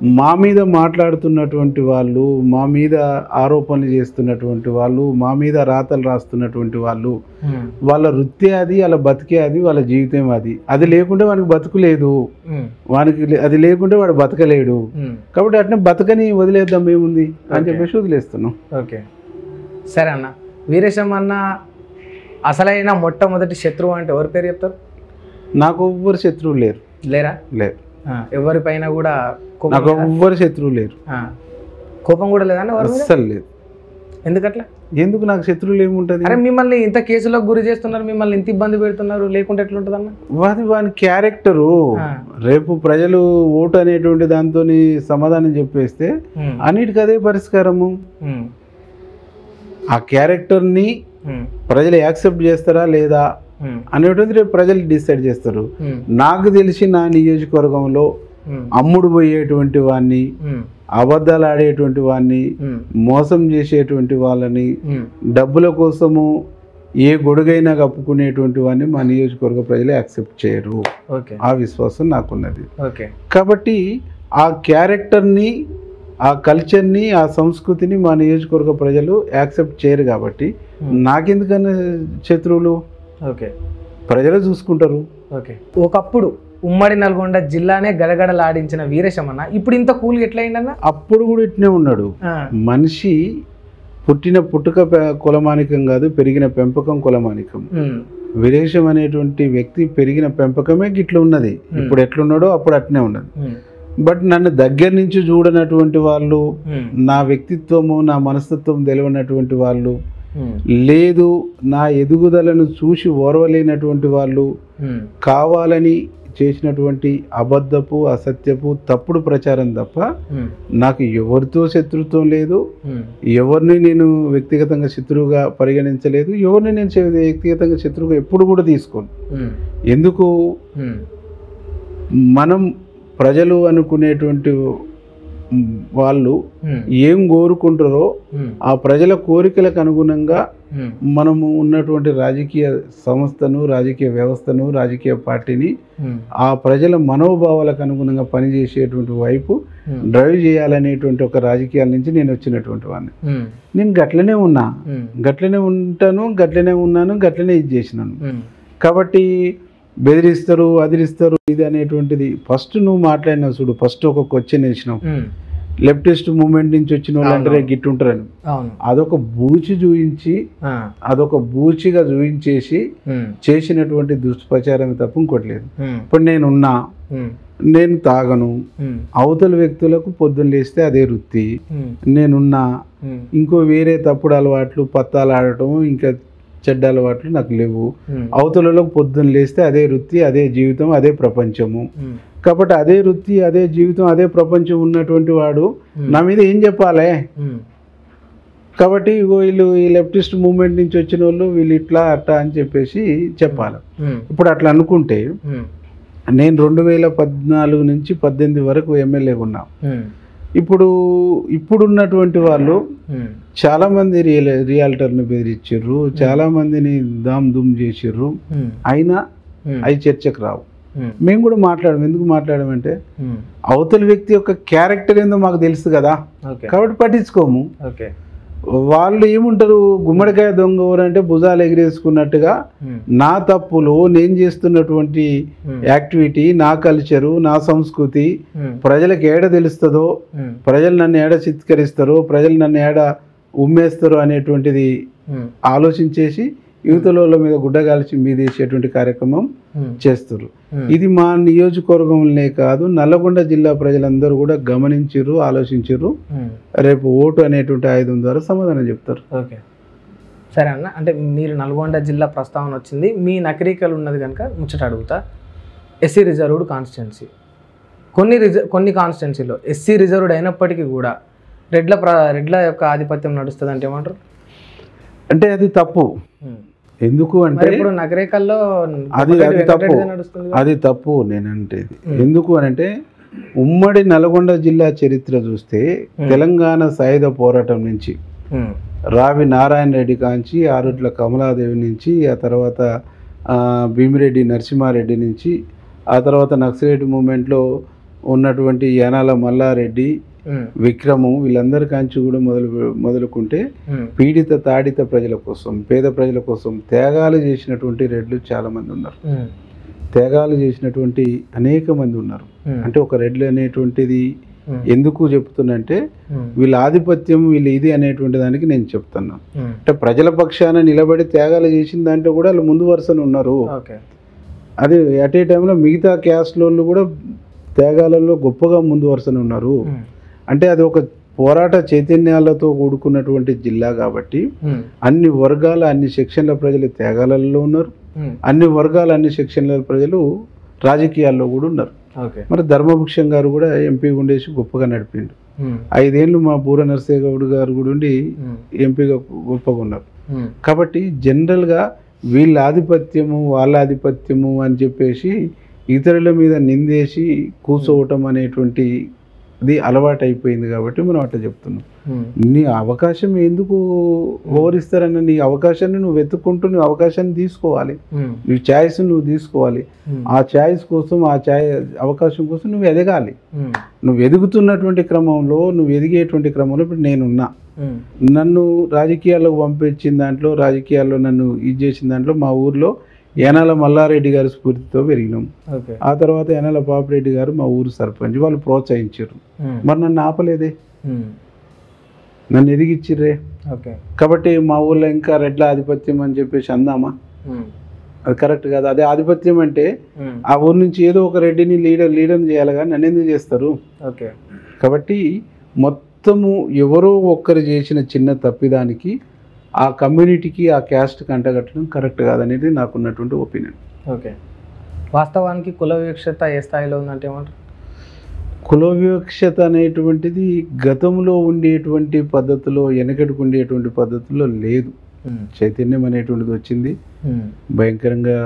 మా మీద మాట్లాడుతున్నటువంటి వాళ్ళు, మా మీద ఆరోపణలు చేస్తున్నటువంటి వాళ్ళు, మా మీద రాతలు రాస్తున్నటువంటి వాళ్ళు, వాళ్ళ వృత్తి అది, వాళ్ళ బతికే అది, వాళ్ళ జీవితం అది. అది లేకుంటే వానికి బతుకు లేదు, వానికి అది లేకుంటే వాడు బతకలేడు. కాబట్టి అట్నే బతకని వదిలేద్దాం ఏముంది అని చెప్పేసి వదిలేస్తున్నాం. ఓకే, సరే అన్న. వీరేశం అన్న అసలైన మొట్టమొదటి శత్రువు అంటే ఎవరి పేరు చెప్తారు? నాకు ఎవ్వరు శత్రువు లేరు. లేరా? లేరు. ఎవరిపైన కూడా నాకు ఎవ్వరు శత్రువు లేరు. కోపం కూడా లేదన్న? అస్సలు లేదు. ఎందుకట్లా? ఎందుకు నాకు శత్రువులు ఏముంటది? అరే మిమ్మల్ని ఇంత కేసులకు గురి చేస్తున్నారు, మిమ్మల్ని ఇంత ఇబ్బంది పెడుతున్నారు, లేకుంటే ఎట్లుంటది అన్న? వాని క్యారెక్టరు. రేపు ప్రజలు ఓటు అనేటువంటి దాంతో సమాధానం చెప్పేస్తే అన్నిటికీ అదే పరిష్కారము. ఆ క్యారెక్టర్ని ప్రజలు యాక్సెప్ట్ చేస్తారా లేదా అనేటువంటిది రేపు ప్రజలు డిసైడ్ చేస్తారు. నాకు తెలిసి నా నియోజకవర్గంలో అమ్ముడు పోయేటువంటి వాడిని, అబద్ధాలు ఆడేటువంటి వాడిని, మోసం చేసేటువంటి వాళ్ళని, డబ్బుల కోసము ఏ గొడుగైనా కప్పుకునేటువంటి వాడిని మా నియోజకవర్గ ప్రజలు యాక్సెప్ట్ చేయరు. ఆ విశ్వాసం నాకున్నది. కాబట్టి ఆ క్యారెక్టర్ని, ఆ కల్చర్ని, ఆ సంస్కృతిని మా నియోజకవర్గ ప్రజలు యాక్సెప్ట్ చేయరు. కాబట్టి నాకెందుకన్నా శత్రువులు? ప్రజలు చూసుకుంటారు. ఒకప్పుడు ఉమ్మడి నల్గొండ జిల్లానే గడగడలాడించిన వీరేశమన్న ఇప్పుడు ఇంత కూల్ ఎట్లా అయిందన్న? అప్పుడు కూడా ఇట్నే ఉన్నాడు. మనిషి పుట్టిన పుట్టుక కులమానికం కాదు, పెరిగిన పెంపకం కులమానికం. వీరేశం అనేటువంటి వ్యక్తి పెరిగిన పెంపకమే గిట్ల ఉన్నది. ఇప్పుడు ఎట్లున్నాడో అప్పుడు అట్నే ఉన్నది. బట్ నన్ను దగ్గర నుంచి చూడనటువంటి వాళ్ళు, నా వ్యక్తిత్వము, నా మనస్తత్వం తెలియనటువంటి వాళ్ళు, లేదు నా ఎదుగుదలను చూసి ఓర్వలేనటువంటి వాళ్ళు, కావాలని చేసినటువంటి అబద్ధపు, అసత్యపు, తప్పుడు ప్రచారం తప్ప నాకు ఎవరితో శత్రుత్వం లేదు. ఎవరిని నేను వ్యక్తిగతంగా శత్రువుగా పరిగణించలేదు. ఎవరిని నేను వ్యక్తిగతంగా శత్రువుగా ఎప్పుడు కూడా తీసుకోను. ఎందుకు? మనం ప్రజలు అనుకునేటువంటి వాళ్ళు ఏం కోరుకుంటారో ఆ ప్రజల కోరికలకు అనుగుణంగా మనము ఉన్నటువంటి రాజకీయ సంస్థను, రాజకీయ వ్యవస్థను, రాజకీయ పార్టీని ఆ ప్రజల మనోభావాలకు అనుగుణంగా పనిచేసేటువంటి వైపు డ్రైవ్ చేయాలనేటువంటి ఒక రాజకీయాల నుంచి నేను వచ్చినటువంటి వాడిని. నేను గట్లనే ఉన్నా, గట్లనే ఉంటాను, గట్లనే ఉన్నాను, గట్లనే ఇది చేసినాను. కాబట్టి బెదిరిస్తారు, అదిరిస్తారు ఇది అనేటువంటిది ఫస్ట్ నువ్వు మాట్లాడినావు చూడు. ఫస్ట్ ఒక క్వశ్చన్ వేసినావు, లెఫ్టిస్ట్ మూమెంట్ నుంచి వచ్చిన వాళ్ళు అంటే గిట్టు ఉంటారని. అదొక బూచి చూయించి, అదొక బూచిగా చూయించేసి చేసినటువంటి దుష్ప్రచారం తప్ప ఇంకోటి లేదు. ఇప్పుడు నేనున్నా, నేను తాగను, అవతల వ్యక్తులకు పొద్దున్న లేస్తే అదే వృత్తి. నేనున్నా, ఇంకో వేరే తప్పుడు అలవాట్లు, పత్తాలు ఆడటం, ఇంకా చెడ్డ అలవాట్లు నాకు లేవు. అవతలలోకి పొద్దున్న లేస్తే అదే వృత్తి, అదే జీవితం, అదే ప్రపంచము. కాబట్టి అదే వృత్తి, అదే జీవితం, అదే ప్రపంచం ఉన్నటువంటి వాడు నా మీద ఏం చెప్పాలి? కాబట్టి వీళ్ళు ఈ లెఫ్టిస్ట్ మూవ్మెంట్ నుంచి వచ్చిన వాళ్ళు వీళ్ళు ఇట్లా అట్లా అని చెప్పేసి చెప్పాలి. ఇప్పుడు అట్లా అనుకుంటే నేను 2014 నుంచి 18 వరకు ఎమ్మెల్యేగా ఉన్నా. ఇప్పుడున్నటువంటి వాళ్ళు చాలా మంది రియాల్టర్ని బెదిరించారు, చాలా మందిని దామ్ దుమ్ చేసిర్రు. అయినా అవి చర్చకు రావు. మేము కూడా మాట్లాడము. ఎందుకు మాట్లాడమంటే అవతల వ్యక్తి యొక్క క్యారెక్టర్ ఏందో మాకు తెలుసు కదా, కాబట్టి పట్టించుకోము. వాళ్ళు ఏముంటారు, గుమ్మడికాయ దొంగ ఎవరంటే భుజాలు ఎగిరేసుకున్నట్టుగా నా తప్పులు, నేను చేస్తున్నటువంటి యాక్టివిటీ, నా కల్చరు, నా సంస్కృతి ప్రజలకు ఏడ తెలుస్తుందో, ప్రజలు నన్ను ఏడ చిత్కరిస్తారో, ప్రజలు నన్ను ఏడ ఉమ్మేస్తారో అనేటువంటిది ఆలోచించేసి యువతల మీద గుడ్డగాల్చి మీదేసేటువంటి కార్యక్రమం చేస్తారు. ఇది మా నియోజకవర్గంలోనే కాదు, నల్లగొండ జిల్లా ప్రజలందరూ కూడా గమనించారు, ఆలోచించారు. రేపు ఓటు అనేటువంటి ఆయుధం ద్వారా సమాధానం చెప్తారు. ఓకే, సరే అన్న. అంటే మీరు నల్గొండ జిల్లా ప్రస్తావన వచ్చింది, మీ నకరికలు ఉన్నది కనుక ముచ్చట అడుగుతా. ఎస్సీ రిజర్వ్డ్ కాన్స్టిట్యున్సీ, కొన్ని కాన్స్టిట్యున్సీలో ఎస్సీ రిజర్వ్డ్ అయినప్పటికీ కూడా రెడ్ల యొక్క ఆధిపత్యం నడుస్తుంది అంటే ఏమంటారు? అంటే అది తప్పు. ఎందుకు అంటే ఇప్పుడు నగరేకల్లో అది తప్పు నేనంటే. ఎందుకు అనంటే ఉమ్మడి నల్గొండ జిల్లా చరిత్ర చూస్తే తెలంగాణ సాయుధ పోరాటం నుంచి రావి నారాయణ రెడ్డి కాంచి, ఆరుట్ల కమలాదేవి నుంచి, ఆ తర్వాత భీమిరెడ్డి నరసింహారెడ్డి నుంచి, ఆ తర్వాత నక్సలైట్ మూమెంట్లో ఉన్నటువంటి యానాల మల్లారెడ్డి, విక్రము వీళ్ళందరి కాంచి కూడా మొదలుకుంటే పీడిత తాడిత ప్రజల కోసం, పేద ప్రజల కోసం త్యాగాలు చేసినటువంటి రెడ్లు చాలామంది ఉన్నారు. త్యాగాలు చేసినటువంటి అనేక మంది ఉన్నారు. అంటే ఒక రెడ్లు అనేటువంటిది ఎందుకు చెప్తున్నంటే వీళ్ళ ఆధిపత్యం వీళ్ళు ఇది అనేటువంటి దానికి నేను చెప్తున్నాను. అంటే ప్రజల పక్షాన నిలబడి త్యాగాలు చేసిన దాంట్లో కూడా వాళ్ళు ముందు వరుసన ఉన్నారు. అది అట్ ఏ టైంలో మిగతా క్యాస్ట్లో కూడా త్యాగాలలో గొప్పగా ముందు వరుసన ఉన్నారు. అంటే అది ఒక పోరాట చైతన్యాలతో కూడుకున్నటువంటి జిల్లా కాబట్టి అన్ని వర్గాల అన్ని సెక్షన్ల ప్రజలు త్యాగాలలో ఉన్నారు. అన్ని వర్గాల అన్ని సెక్షన్ల ప్రజలు రాజకీయాల్లో కూడా ఉన్నారు. మరి ధర్మభుక్షం గారు కూడా ఎంపీ ఉండేసి గొప్పగా నడిపిండు. 5 ఏళ్ళు మా బూర నరసింహ గౌడ్ గారు కూడా ఉండి ఎంపీగా గొప్పగా ఉన్నారు. కాబట్టి జనరల్గా వీళ్ళ ఆధిపత్యము వాళ్ళ ఆధిపత్యము అని చెప్పేసి ఇతరుల మీద నిందేసి కూర్చోవటం అనేటువంటి అది అలవాటు అయిపోయింది కాబట్టి మనం అట్లా చెప్తున్నాం. నీ అవకాశం ఎందుకు ఓవరిస్తారన్న నీ అవకాశాన్ని నువ్వు వెతుక్కుంటూ నీ అవకాశాన్ని తీసుకోవాలి. నీ ఛాయిస్ నువ్వు తీసుకోవాలి. ఆ ఛాయిస్ కోసం అవకాశం కోసం నువ్వు ఎదగాలి. నువ్వు ఎదుగుతున్నటువంటి క్రమంలో నువ్వు ఎదిగేటువంటి క్రమంలో ఇప్పుడు నేనున్నా. నన్ను రాజకీయాల్లోకి పంపించిన దాంట్లో రాజకీయాల్లో నన్ను ఇది చేసిన దాంట్లో మా ఊర్లో యానాల మల్లారెడ్డి గారి స్ఫూర్తితో పెరిగినాం. ఆ తర్వాత యానాల పాపిరెడ్డి గారు మా ఊరు సర్పంచ్, వాళ్ళు ప్రోత్సహించారు. మరి నన్ను ఆపలేదే, నన్ను ఎదిగిచ్చిర్రే. కాబట్టి మా ఊర్లో ఇంకా రెడ్ల ఆధిపత్యం అని చెప్పేసి అందామా? అది కరెక్ట్ కాదు. అదే ఆధిపత్యం అంటే ఆ ఊరు నుంచి ఏదో ఒక రెడ్డిని లీడర్ని చేయాలి కానీ నన్ను ఎందుకు చేస్తారు? కాబట్టి మొత్తము ఎవరో ఒక్కరు చేసిన చిన్న తప్పిదానికి ఆ కమ్యూనిటీకి ఆ క్యాస్ట్కి అంటగట్టడం కరెక్ట్ కాదనేది నాకున్నటువంటి ఒపీనియన్. వాస్తవానికి కుల వివక్షత ఏ స్థాయిలో ఉందంటే ఏమంటారు? కుల వివక్షత అనేటువంటిది గతంలో ఉండేటువంటి పద్ధతిలో వెనకటికి ఉండేటువంటి పద్ధతిలో లేదు. చైతన్యం అనేటువంటిది వచ్చింది. భయంకరంగా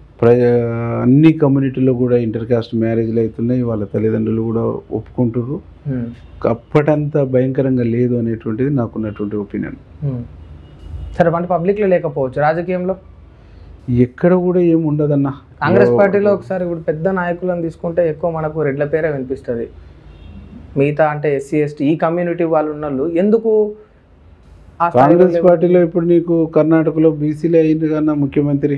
అన్ని కమ్యూనిటీలో కూడా ఇంటర్ కాస్ట్ మ్యారేజ్లు అవుతున్నాయి. వాళ్ళ తల్లిదండ్రులు కూడా ఒప్పుకుంటారు. అప్పటంతా భయంకరంగా లేదు అనేటువంటిది నాకున్నటువంటి ఒపీనియన్. సరే, అంటే పబ్లిక్లో లేకపోవచ్చు, రాజకీయంలో ఎక్కడ కూడా ఏమి ఉండదన్న. కాంగ్రెస్ పార్టీలో ఒకసారి ఇప్పుడు పెద్ద నాయకులను తీసుకుంటే ఎక్కువ మనకు రెడ్ల పేరే వినిపిస్తుంది. మిగతా అంటే ఎస్సీ ఎస్టీ ఈ కమ్యూనిటీ వాళ్ళు ఉన్నోళ్ళు ఎందుకు కాంగ్రెస్ పార్టీలో ఇప్పుడు నీకు కర్ణాటకలో బీసీలే అయింది కన్నా ముఖ్యమంత్రి,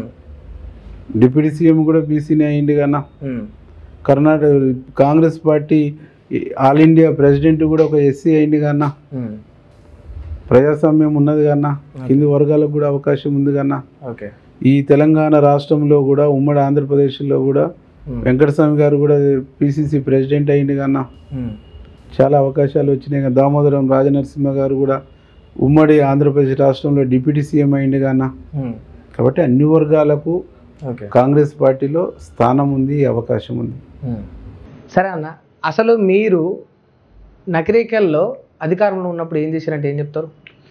డిప్యూటీ సీఎం కూడా బీసీనే అయింది కన్నా. Karnataka Congress party all India president కూడా ఒక ఎస్సీ అయింది కన్నా. ప్రజాస్వామ్యం ఉన్నది కన్నా, కింది వర్గాలకు కూడా అవకాశం ఉంది కన్నా. ఈ తెలంగాణ రాష్ట్రంలో కూడా ఉమ్మడి ఆంధ్రప్రదేశ్లో కూడా వెంకటస్వామి గారు కూడా పిసిసి ప్రెసిడెంట్ అయింది కన్నా. చాలా అవకాశాలు వచ్చినాయి. దామోదరం రాజనరసింహ గారు కూడా ఉమ్మడి ఆంధ్రప్రదేశ్ రాష్ట్రంలో డిప్యూటీ సీఎం అయింది కన్నా. కాబట్టి అన్ని వర్గాలకు కాంగ్రెస్ పార్టీలో స్థానం ఉంది, అవకాశం ఉంది. సరే అన్న, అసలు మీరు నకిరేకల్లో అధికారంలో ఉన్నప్పుడు ఏం చేశారంటే ఏం చెప్తారు?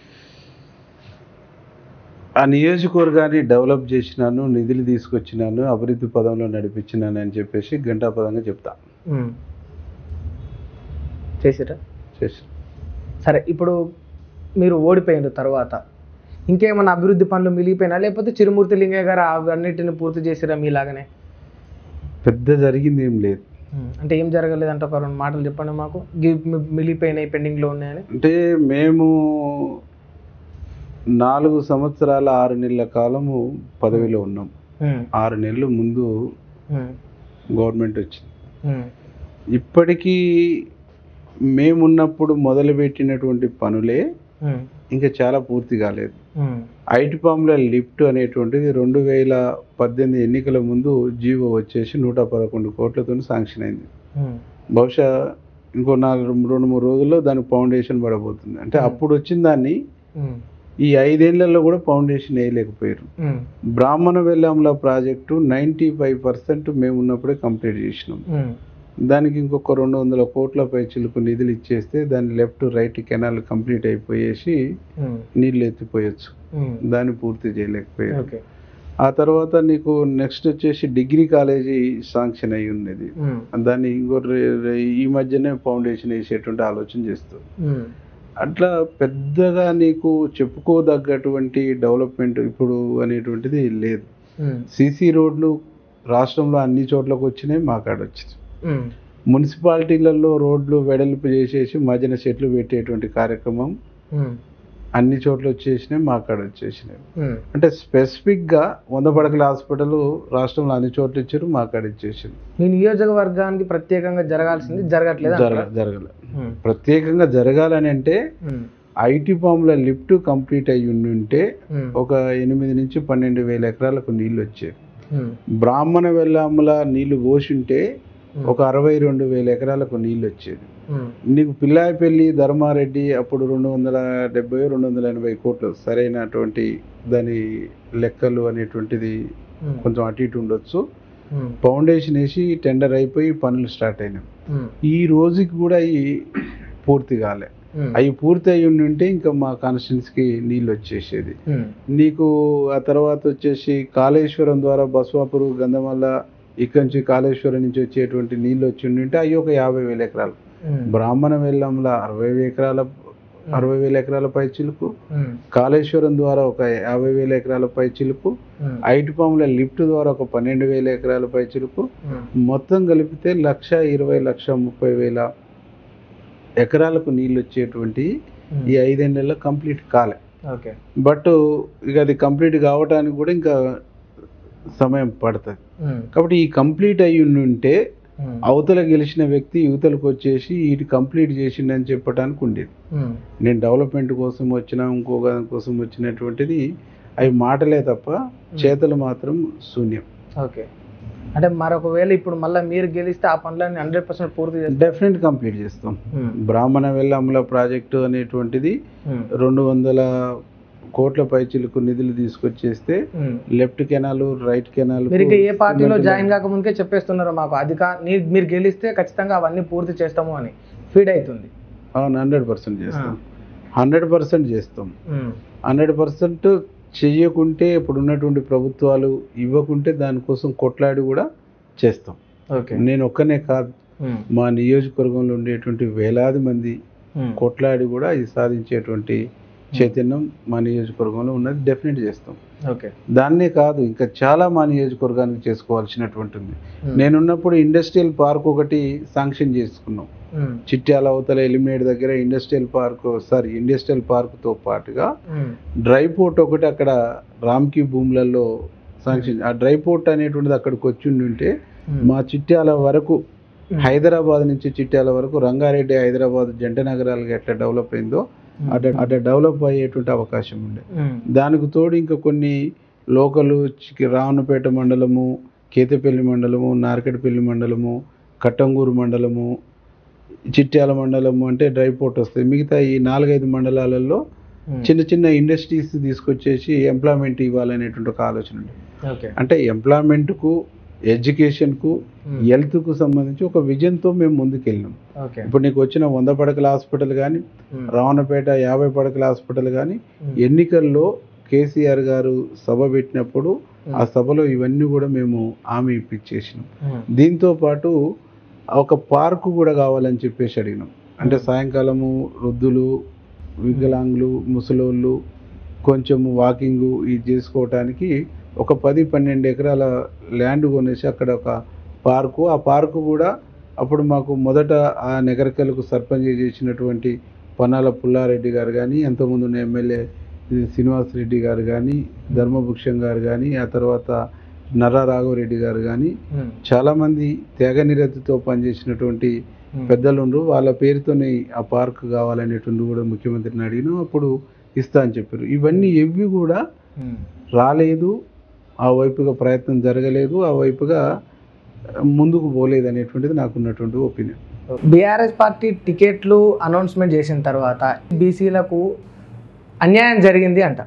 ఆ నియోజకవర్గాన్ని డెవలప్ చేసినాను, నిధులు తీసుకొచ్చినాను, అభివృద్ధి పదంలో నడిపించినాను అని చెప్పేసి ఘంటాపదంగా చెప్తా. చేసిరా? సరే, ఇప్పుడు మీరు ఓడిపోయిన తర్వాత ఇంకేమన్నా అభివృద్ధి పనులు మిగిలిపోయినా, లేకపోతే చిరుమూర్తి లింగయ్య గారు అన్నిటిని పూర్తి చేసిరా మీలాగానే? పెద్ద జరిగింది ఏం లేదు. అంటే ఏం జరగలేదంటే ఒక 2 మాటలు చెప్పండి మాకు, మిగిలిపోయినాయి పెండింగ్లో ఉన్నాయని. అంటే మేము 4 సంవత్సరాల 6 నెలల కాలము పదవిలో ఉన్నాం. 6 నెలలు ముందు గవర్నమెంట్ వచ్చింది. ఇప్పటికీ మేమున్నప్పుడు మొదలుపెట్టినటువంటి పనులే ఇంకా చాలా పూర్తి కాలేదు. ఐటిపామ్ల లిఫ్ట్ అనేటువంటిది 2018 ఎన్నికల ముందు జీవో వచ్చేసి 111 కోట్లతో శాంక్షన్ అయింది. బహుశా ఇంకో 2-3 రోజుల్లో దానికి ఫౌండేషన్ పడబోతుంది. అంటే అప్పుడు వచ్చిన దాన్ని ఈ 5 ఏళ్లలో కూడా ఫౌండేషన్ వేయలేకపోయారు. బ్రాహ్మణ వెల్లంల ప్రాజెక్టు 95% మేము ఉన్నప్పుడే కంప్లీట్ చేసినాం. దానికి ఇంకొక 200 కోట్ల పైచిలకు నిధులు ఇచ్చేస్తే దాని లెఫ్ట్ రైట్ కెనాల్ కంప్లీట్ అయిపోయేసి నీళ్ళు ఎత్తిపోయచ్చు. దాన్ని పూర్తి చేయలేకపోయారు. ఆ తర్వాత నీకు నెక్స్ట్ వచ్చేసి డిగ్రీ కాలేజీ శాంక్షన్ అయి ఉన్నది. దాన్ని ఇంకో ఈ మధ్యనే ఫౌండేషన్ వేసేటువంటి ఆలోచన చేస్తుంది. అట్లా పెద్దగా నీకు చెప్పుకోదగ్గటువంటి డెవలప్మెంట్ ఇప్పుడు అనేటువంటిది లేదు. సిసి రోడ్లు రాష్ట్రంలో అన్ని చోట్లకు వచ్చినాయి, మా కాడ వచ్చినాయి. మున్సిపాలిటీలలో రోడ్లు వెడల్పు చేసేసి మధ్యన చెట్లు పెట్టేటువంటి కార్యక్రమం అన్ని చోట్ల వచ్చేసినాయి, మా కాడ వచ్చేసినాయి. అంటే స్పెసిఫిక్గా 100 పడకల హాస్పిటల్ రాష్ట్రంలో అన్ని చోట్ల ఇచ్చారు, మా కాడ ఇచ్చేసింది. మీ నియోజకవర్గానికి ప్రత్యేకంగా జరగాల్సింది జరగట్లేదు. జరగలే. ప్రత్యేకంగా జరగాలని అంటే ఐటీ పాముల లిఫ్ట్ కంప్లీట్ అయ్యి ఉంటే ఒక 8 నుంచి 12 వేల ఎకరాలకు నీళ్ళు వచ్చేవి. బ్రాహ్మణ వెల్లాముల నీళ్లు పోసింటే ఒక 62 వేల ఎకరాలకు నీళ్ళు వచ్చేది. నీకు పిల్లాయిపల్లి ధర్మారెడ్డి అప్పుడు 270-280 కోట్లు సరైనటువంటి దాని లెక్కలు అనేటువంటిది కొంచెం అటు ఇటు ఉండొచ్చు. ఫౌండేషన్ వేసి టెండర్ అయిపోయి పనులు స్టార్ట్ అయినాయి. ఈ రోజుకి కూడా అవి పూర్తి కాలే. అవి పూర్తి అయి ఉంటే ఇంకా మా కాన్స్టిట్యున్సీకి నీళ్ళు వచ్చేసేది. నీకు ఆ తర్వాత వచ్చేసి కాళేశ్వరం ద్వారా బస్వాపూర్ గంధమల్ల ఇక్కడి నుంచి కాళేశ్వరం నుంచి వచ్చేటువంటి నీళ్ళు వచ్చి ఉంటే అవి ఒక 50,000 ఎకరాలు. బ్రాహ్మణ వెల్లంలో 60,000 ఎకరాల పై చిలుకు, కాళేశ్వరం ద్వారా ఒక 50,000 ఎకరాల పై చిలుకు, ఐటి పాముల లిఫ్ట్ ద్వారా ఒక 12,000 ఎకరాల పై చిలుకు, మొత్తం కలిపితే 1,20,00,30,000 ఎకరాలకు నీళ్ళు వచ్చేటువంటి ఈ 5 నెలల్లో కంప్లీట్ కాలే. బట్ ఇక అది కంప్లీట్ కావడానికి కూడా ఇంకా సమయం పడుతుంది. కాబట్టి ఈ కంప్లీట్ అయ్యి ఉంటే అవతల గెలిచిన వ్యక్తి యువతలకు వచ్చేసి ఇది కంప్లీట్ చేసిండని చెప్పడానికి ఉండేది. నేను డెవలప్మెంట్ కోసం వచ్చిన ఇంకో కోసం వచ్చినటువంటిది అవి మాటలే తప్ప చేతలు మాత్రం శూన్యం. ఓకే, అంటే మరొకవేళ ఇప్పుడు మళ్ళీ మీరు గెలిస్తే ఆ పనులన్నీ 100% పూర్తి చేస్తాం, డెఫినెట్ కంప్లీట్ చేస్తాం. బ్రాహ్మణ వెల్లాముల ప్రాజెక్టు అనేటువంటిది 200 కోట్ల పైచిలకు నిధులు తీసుకొచ్చేస్తే లెఫ్ట్ కెనాల్, రైట్ కెనాల్. మీరు ఇంకా ఏ పార్టీలో జాయిన్ కాకముందుకే చెప్పేస్తున్నారు మాకు మీరు గెలిస్తే ఖచ్చితంగా అవన్నీ పూర్తి చేస్తాము అని ఫీడ్ అవుతుంది. అవును, 100% చేస్తాం. 100% చేస్తాం. 100% చెయ్యకుంటే ఇప్పుడు ఉన్నటువంటి ప్రభుత్వాలు ఇవ్వకుంటే దానికోసం కొట్లాడి కూడా చేస్తాం. నేను ఒక్కనే కాదు, మా నియోజకవర్గంలో ఉండేటువంటి వేలాది మంది కొట్లాడి కూడా ఇది సాధించేటువంటి చైతన్యం మా నియోజకవర్గంలో ఉన్నది. డెఫినెట్ చేస్తాం. దాన్నే కాదు ఇంకా చాలా మా నియోజకవర్గానికి చేసుకోవాల్సినటువంటి ఉంది. నేనున్నప్పుడు ఇండస్ట్రియల్ పార్క్ ఒకటి శాంక్షన్ చేసుకున్నాం. చిట్యాల అవతల ఎలిమినేట్ దగ్గర ఇండస్ట్రియల్ పార్క్తో పాటుగా డ్రై పోర్ట్ ఒకటి అక్కడ రామ్కి భూములలో శాంక్షన్. ఆ డ్రై పోర్ట్ అనేటువంటిది అక్కడికి వచ్చి ఉంటే మా చిట్యాల వరకు, హైదరాబాద్ నుంచి చిట్యాల వరకు రంగారెడ్డి హైదరాబాద్ జంట నగరాలుగా ఎట్లా డెవలప్ అయిందో అట్లా డెవలప్ అయ్యేటువంటి అవకాశం ఉండే. దానికి తోడు ఇంకా కొన్ని లోకలు రావణపేట మండలము, కేతపల్లి మండలము, నార్కెట్పల్లి మండలము, కట్టంగూరు మండలము, చిట్యాల మండలము అంటే డ్రై పోర్ట్ వస్తాయి. మిగతా ఈ 4-5 మండలాలలో చిన్న చిన్న ఇండస్ట్రీస్ తీసుకొచ్చేసి ఎంప్లాయ్మెంట్ ఇవ్వాలనేటువంటి ఒక ఆలోచన ఉంది. అంటే ఎంప్లాయ్మెంట్కు, ఎడ్యుకేషన్కు, హెల్త్కు సంబంధించి ఒక విజన్తో మేము ముందుకెళ్ళినాం. ఇప్పుడు నీకు వచ్చిన 100 పడకల హాస్పిటల్ కానీ, రావణపేట 50 పడకల హాస్పిటల్ కానీ ఎన్నికల్లో కేసీఆర్ గారు సభ పెట్టినప్పుడు ఆ సభలో ఇవన్నీ కూడా మేము హామీ ఇప్పించేసినాం. దీంతో పాటు ఒక పార్కు కూడా కావాలని చెప్పేసి అడిగినాం. అంటే సాయంకాలము వృద్ధులు, వికలాంగులు, ముసలోళ్ళు కొంచెము వాకింగు ఇది చేసుకోవటానికి ఒక 10-12 ఎకరాల ల్యాండ్ కొనేసి అక్కడ ఒక పార్కు. ఆ పార్కు కూడా అప్పుడు మాకు మొదట ఆ నగరికలకు సర్పంచ్ చేసినటువంటి పన్నాల పుల్లారెడ్డి గారు కానీ, అంతకుముందు ఉన్న ఎమ్మెల్యే శ్రీనివాస్ రెడ్డి గారు కానీ, ధర్మభుక్షం గారు కానీ, ఆ తర్వాత నర్రా రాఘవరెడ్డి గారు కానీ చాలామంది త్యాగనిరతితో పనిచేసినటువంటి పెద్దలుండ్రు. వాళ్ళ పేరుతోనే ఆ పార్క్ కావాలనేటువంటి కూడా ముఖ్యమంత్రిని అడిగినాం. అప్పుడు ఇస్తా అని చెప్పారు. ఇవన్నీ ఎవి కూడా రాలేదు, ఆ వైపుగా ప్రయత్నం జరగలేదు, ఆ వైపుగా ముందుకు పోలేదు అనేటువంటిది నాకున్నటువంటి opinion. BRS party tickets announcement చేసిన తర్వాత బీసీలకు అన్యాయం జరిగింది అంట.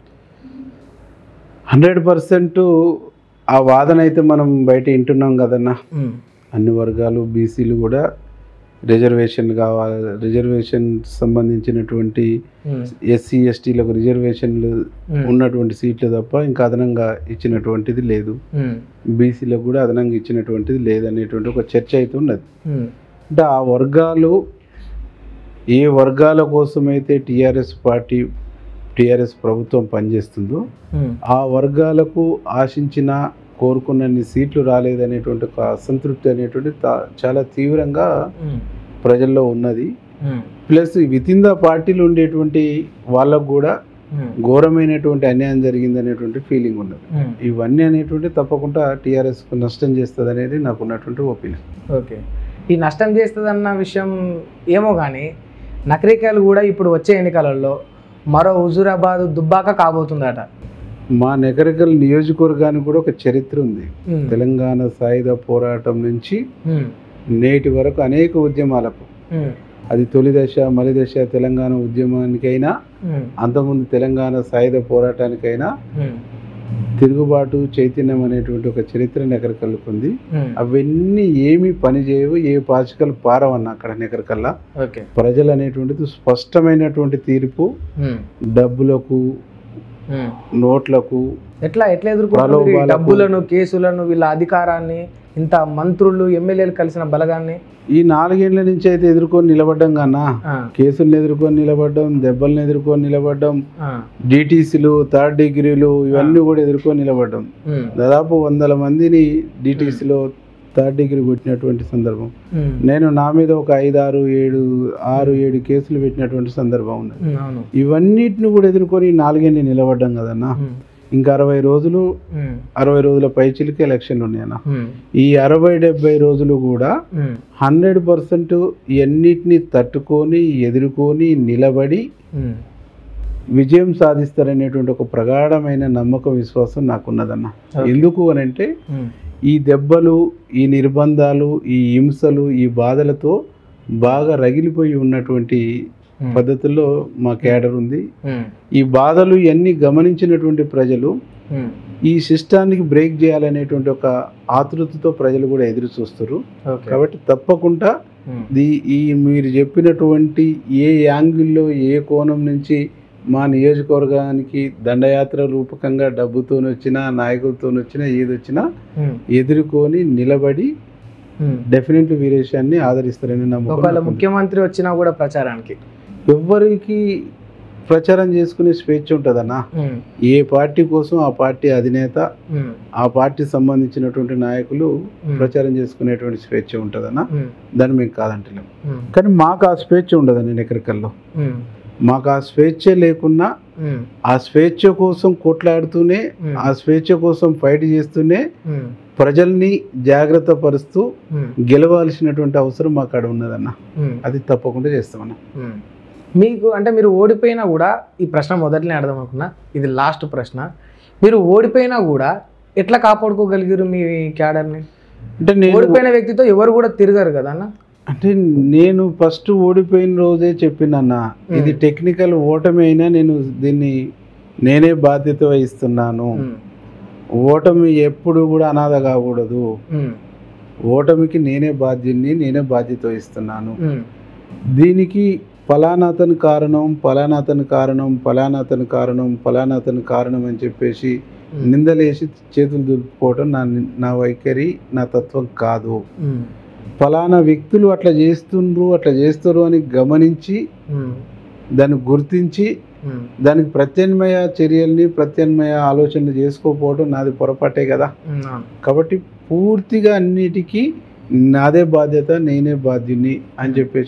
100% ఆ వాదన అయితే మనం బయట వింటున్నాం కదన్నా. అన్ని వర్గాలు బీసీలు కూడా రిజర్వేషన్ కావాలి, రిజర్వేషన్ సంబంధించినటువంటి ఎస్సీ ఎస్టీలకు రిజర్వేషన్లు ఉన్నటువంటి సీట్లు తప్ప ఇంకా అదనంగా ఇచ్చినటువంటిది లేదు, బీసీలకు కూడా అదనంగా ఇచ్చినటువంటిది లేదనేటువంటి ఒక చర్చ అయితే ఉన్నది. అంటే ఆ వర్గాలు ఏ వర్గాల కోసమైతే టీఆర్ఎస్ ప్రభుత్వం పనిచేస్తుందో ఆ వర్గాలకు ఆశించిన కోరుకున్నన్ని సీట్లు రాలేదనేటువంటి ఒక అసంతృప్తి అనేటువంటి చాలా తీవ్రంగా ప్రజల్లో ఉన్నది. ప్లస్ వితిన్ ద పార్టీలో ఉండేటువంటి వాళ్ళకు కూడా ఘోరమైనటువంటి అన్యాయం జరిగింది అనేటువంటి ఫీలింగ్ ఉన్నది. ఇవన్నీ అనేటువంటి తప్పకుండా టీఆర్ఎస్కు నష్టం చేస్తుంది అనేది నాకు ఉన్నటువంటి ఒపీనియన్. ఓకే, ఈ నష్టం చేస్తుంది అన్న విషయం ఏమో కానీ నకరికల్ కూడా ఇప్పుడు వచ్చే ఎన్నికలలో మరో హుజూరాబాద్ దుబ్బాక కాబోతుందట. మా నకరికల్ నియోజకవర్గానికి కూడా ఒక చరిత్ర ఉంది. తెలంగాణ సాయుధ పోరాటం నుంచి నేటి వరకు అనేక ఉద్యమాలకు, అది తొలి దశ మలి దశ తెలంగాణ ఉద్యమానికైనా అంతకుముందు తెలంగాణ సాయుధ పోరాటానికైనా తిరుగుబాటు చైతన్యం అనేటువంటి ఒక చరిత్ర నకరికల్కు ఉంది. అవన్నీ ఏమి పని చేయవు, ఏ పాచికలు పారవన్న అక్కడ నకరికల్లా. ప్రజలు అనేటువంటిది స్పష్టమైనటువంటి తీర్పు, డబ్బులకు నోట్లకు ఎట్లా ఎదుర్కొంటారు డబ్బులను, కేసులను, వీళ్ళ అధికారాన్ని, ఇంత మంత్రులు ఎమ్మెల్యేలు కలిసిన బలగాన్ని? ఈ 4 ఏళ్ల నుంచి అయితే ఎదుర్కొని నిలబడ్డం కన్నా కేసులను ఎదుర్కొని నిలబడ్డం, దెబ్బలను ఎదుర్కొని నిలబడ్డం, డిటీసీలు, 3rd డిగ్రీలు ఇవన్నీ కూడా ఎదుర్కొని నిలబడ్డం. దాదాపు 100 మందిని డిటీసీలో 3rd డిగ్రీ కొట్టినటువంటి సందర్భం. నేను నా మీద ఒక 6, 7 కేసులు పెట్టినటువంటి సందర్భం ఉంది. ఇవన్నిటిని కూడా ఎదుర్కొని 4 ఏళ్ళు నిలబడ్డం కదన్నా. ఇంకా 60 రోజుల పైచిలకి ఎలక్షన్లు ఉన్నాయన్న. ఈ 60-70 రోజులు కూడా 100% ఎన్నిటిని తట్టుకొని ఎదుర్కొని నిలబడి విజయం సాధిస్తారనేటువంటి ఒక ప్రగాఢమైన నమ్మకం, విశ్వాసం నాకున్నదన్న. ఎందుకు అనంటే ఈ దెబ్బలు, ఈ నిర్బంధాలు, ఈ హింసలు, ఈ బాధలతో బాగా రగిలిపోయి ఉన్నటువంటి పద్ధతుల్లో మా క్యాడర్ ఉంది. ఈ బాధలు ఇవన్నీ గమనించినటువంటి ప్రజలు ఈ సిస్టానికి బ్రేక్ చేయాలనేటువంటి ఒక ఆతృతతో ప్రజలు కూడా ఎదురు చూస్తారు. కాబట్టి తప్పకుండా ఈ మీరు చెప్పినటువంటి ఏ యాంగిల్లో, ఏ కోణం నుంచి మా నియోజకవర్గానికి దండయాత్ర రూపకంగా డబ్బుతోనొచ్చినా, నాయకులతోనొచ్చినా, ఏదొచ్చినా ఎదుర్కొని నిలబడి డెఫినెట్లీ వీరేశాన్ని ఆదరిస్తారని నమ్మకం. ఒకవేళ ముఖ్యమంత్రి వచ్చినా కూడా ప్రచారానికి ఎవరికి ప్రచారం చేసుకునే స్వేచ్ఛ ఉంటుందన్నా. ఏ పార్టీ కోసం ఆ పార్టీ అధినేత, ఆ పార్టీ సంబంధించినటువంటి నాయకులు ప్రచారం చేసుకునేటువంటి స్వేచ్ఛ ఉంటుందన్నా. దాన్ని మేము కాదంటలేము. కానీ మాకు ఆ స్వేచ్ఛ ఉండదని నకరికల్లో. మాకు ఆ స్వేచ్ఛ లేకున్నా ఆ స్వేచ్ఛ కోసం కొట్లాడుతూనే, ఆ స్వేచ్ఛ కోసం ఫైట్ చేస్తూనే ప్రజల్ని జాగ్రత్త పరుస్తూ గెలవాల్సినటువంటి అవసరం మాకు అక్కడ ఉన్నదన్న. అది తప్పకుండా చేస్తామన్నా. మీకు అంటే మీరు ఓడిపోయినా కూడా, ఈ ప్రశ్న మొదటినే అర్థం అనుకున్నా, ఇది లాస్ట్ ప్రశ్న, మీరు ఓడిపోయినా కూడా ఎట్లా కాపాడుకోగలిగారు మీ క్యాడర్ని? అంటే ఓడిపోయిన వ్యక్తితో ఎవరు కూడా తిరగరు కదా అన్న. అంటే నేను ఫస్ట్ ఓడిపోయిన రోజే చెప్పినన్నా, ఇది టెక్నికల్ ఓటమి అయినా నేను దీన్ని నేనే బాధ్యత వహిస్తున్నాను. ఓటమి ఎప్పుడు కూడా అనాథ కాకూడదు. ఓటమికి నేనే బాధ్యుని, నేనే బాధ్యత వహిస్తున్నాను. దీనికి ఫలానాతని కారణం, ఫలానాతని కారణం, ఫలానాతని కారణం, ఫలానాతని కారణం అని చెప్పేసి నిందలేసి చేతులు దులుపుకోవటం నా వైఖరి, నా తత్వం కాదు. ఫలానా వ్యక్తులు అట్లా చేస్తారు అని గమనించి దాన్ని గుర్తించి దానికి ప్రత్యామ్నాయ చర్యల్ని, ప్రత్యామ్నాయ ఆలోచనలు చేసుకోకపోవడం నాది పొరపాటే కదా. కాబట్టి పూర్తిగా అన్నిటికీ నాదే బాధ్యత, నేనే బాధ్యుని అని చెప్పేసి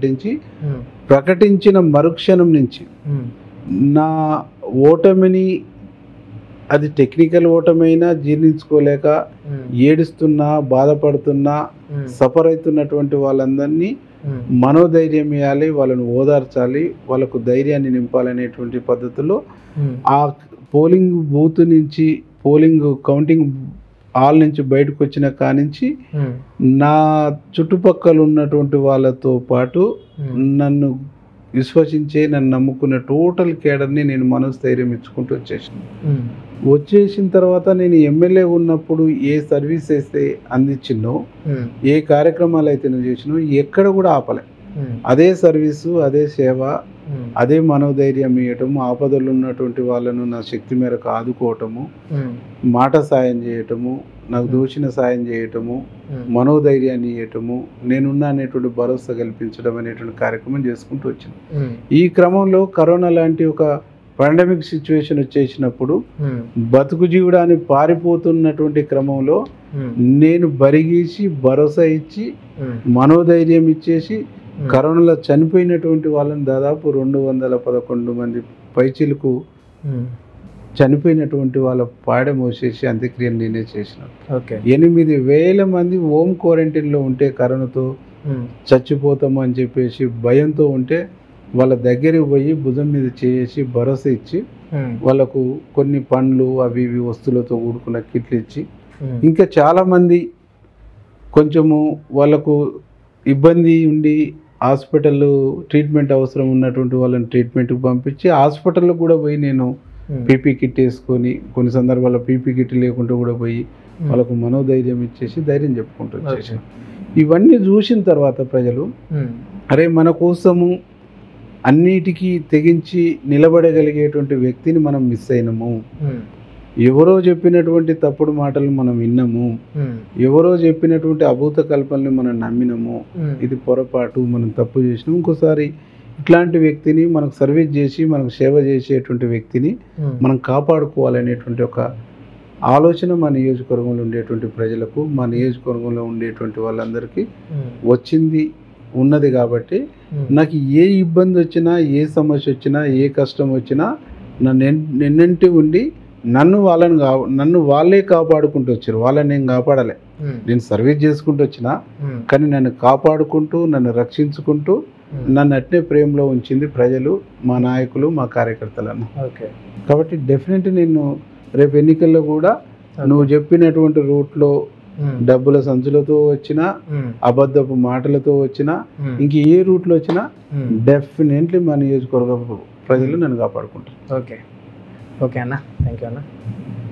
ప్రకటించిన మరుక్షణం నుంచి నా ఓటమిని, అది టెక్నికల్ ఓటమైనా జీర్ణించుకోలేక ఏడుస్తున్నా, బాధపడుతున్నా, సఫర్ అవుతున్నటువంటి వాళ్ళందరినీ మనోధైర్యం ఇవ్వాలి, వాళ్ళని ఓదార్చాలి, వాళ్ళకు ధైర్యాన్ని నింపాలనేటువంటి పద్ధతిలో ఆ పోలింగ్ బూత్ నుంచి, పోలింగ్ కౌంటింగ్ హాల్ నుంచి బయటకు వచ్చిన కానించి నా చుట్టుపక్కల ఉన్నటువంటి వాళ్ళతో పాటు నన్ను విశ్వసించే, నన్ను నమ్ముకున్న టోటల్ కేడర్ని నేను మనోస్థైర్యం ఇచ్చుకుంటూ వచ్చేసిన తర్వాత నేను ఎమ్మెల్యే ఉన్నప్పుడు ఏ సర్వీస్ అయితే అందించినో, ఏ కార్యక్రమాలు అయితే నేను చేసినో ఎక్కడ కూడా ఆపలే. అదే సర్వీసు, అదే సేవ, అదే మనోధైర్యం ఇవ్వటము, ఆపదలు ఉన్నటువంటి వాళ్ళను నా శక్తి మేరకు ఆదుకోవటము, మాట సాయం చేయటము, నాకు దోచిన సాయం చేయటము, మనోధైర్యాన్ని ఇవ్వటము, నేనున్నా అనేటువంటి భరోసా కల్పించడం అనేటువంటి కార్యక్రమం చేసుకుంటూ వచ్చాను. ఈ క్రమంలో కరోనా లాంటి ఒక పాండమిక్ సిచ్యువేషన్ వచ్చేసినప్పుడు బతుకు జీవుడాన్ని పారిపోతున్నటువంటి క్రమంలో నేను బరిగీసి భరోసా ఇచ్చి మనోధైర్యం ఇచ్చేసి కరోనాలో చనిపోయినటువంటి వాళ్ళని దాదాపు 211 మంది పైచిలకు చనిపోయినటువంటి వాళ్ళ పాడ మోసేసి అంత్యక్రియలు నేనే చేసిన. 8,000 మంది హోమ్ క్వారంటైన్లో ఉంటే కరోనాతో చచ్చిపోతాము అని చెప్పేసి భయంతో ఉంటే వాళ్ళ దగ్గరికి పోయి భుజం మీద చేసి భరోసా ఇచ్చి వాళ్ళకు కొన్ని పండ్లు అవి ఇవి వస్తువులతో కూడుకున్న కిట్లు ఇచ్చి ఇంకా చాలామంది కొంచెము వాళ్ళకు ఇబ్బంది ఉండి హాస్పిటల్ ట్రీట్మెంట్ అవసరం ఉన్నటువంటి వాళ్ళని ట్రీట్మెంట్కి పంపించి హాస్పిటల్లో కూడా పోయి నేను పీపీ కిట్ వేసుకొని కొన్ని సందర్భాల్లో పీపీ కిట్ లేకుండా కూడా పోయి వాళ్ళకు మనోధైర్యం ఇచ్చేసి ధైర్యం చెప్పుకుంటూ వచ్చేసాను. ఇవన్నీ చూసిన తర్వాత ప్రజలు అరే మన కోసము అన్నిటికీ తెగించి నిలబడగలిగేటువంటి వ్యక్తిని మనం మిస్ అయినాము, ఎవరో చెప్పినటువంటి తప్పుడు మాటలు మనం విన్నాము, ఎవరో చెప్పినటువంటి అభూత కల్పనని మనం నమ్మినాము, ఇది పొరపాటు, మనం తప్పు చేసినాం, ఇంకోసారి ఇట్లాంటి వ్యక్తిని మనకు సర్వీస్ చేసి మనకు సేవ చేసేటువంటి వ్యక్తిని మనం కాపాడుకోవాలనేటువంటి ఒక ఆలోచన మా నియోజకవర్గంలో ఉండేటువంటి ప్రజలకు, మా నియోజకవర్గంలో ఉండేటువంటి వాళ్ళందరికీ వచ్చింది ఉన్నది. కాబట్టి నాకు ఏ ఇబ్బంది వచ్చినా, ఏ సమస్య వచ్చినా, ఏ కష్టం వచ్చినా నిన్నంటి ఉండి నన్ను వాళ్ళే కాపాడుకుంటూ వచ్చారు. వాళ్ళని నేను కాపాడలే, నేను సర్వీస్ చేసుకుంటూ వచ్చిన, కానీ నన్ను కాపాడుకుంటూ నన్ను రక్షించుకుంటూ నన్ను అట్నే ప్రేమలో ఉంచింది ప్రజలు, మా నాయకులు, మా కార్యకర్తలను. కాబట్టి డెఫినెట్ నేను రేపు ఎన్నికల్లో కూడా నువ్వు చెప్పినటువంటి రూట్లో డబ్బుల సంచులతో వచ్చినా, అబద్ధపు మాటలతో వచ్చినా, ఇంక ఏ రూట్లో వచ్చినా డెఫినెట్లీ మా నియోజకవర్గ ప్రజలు నన్ను కాపాడుకుంటారు. ఓకే అన్న, థ్యాంక్ యూ అన్న.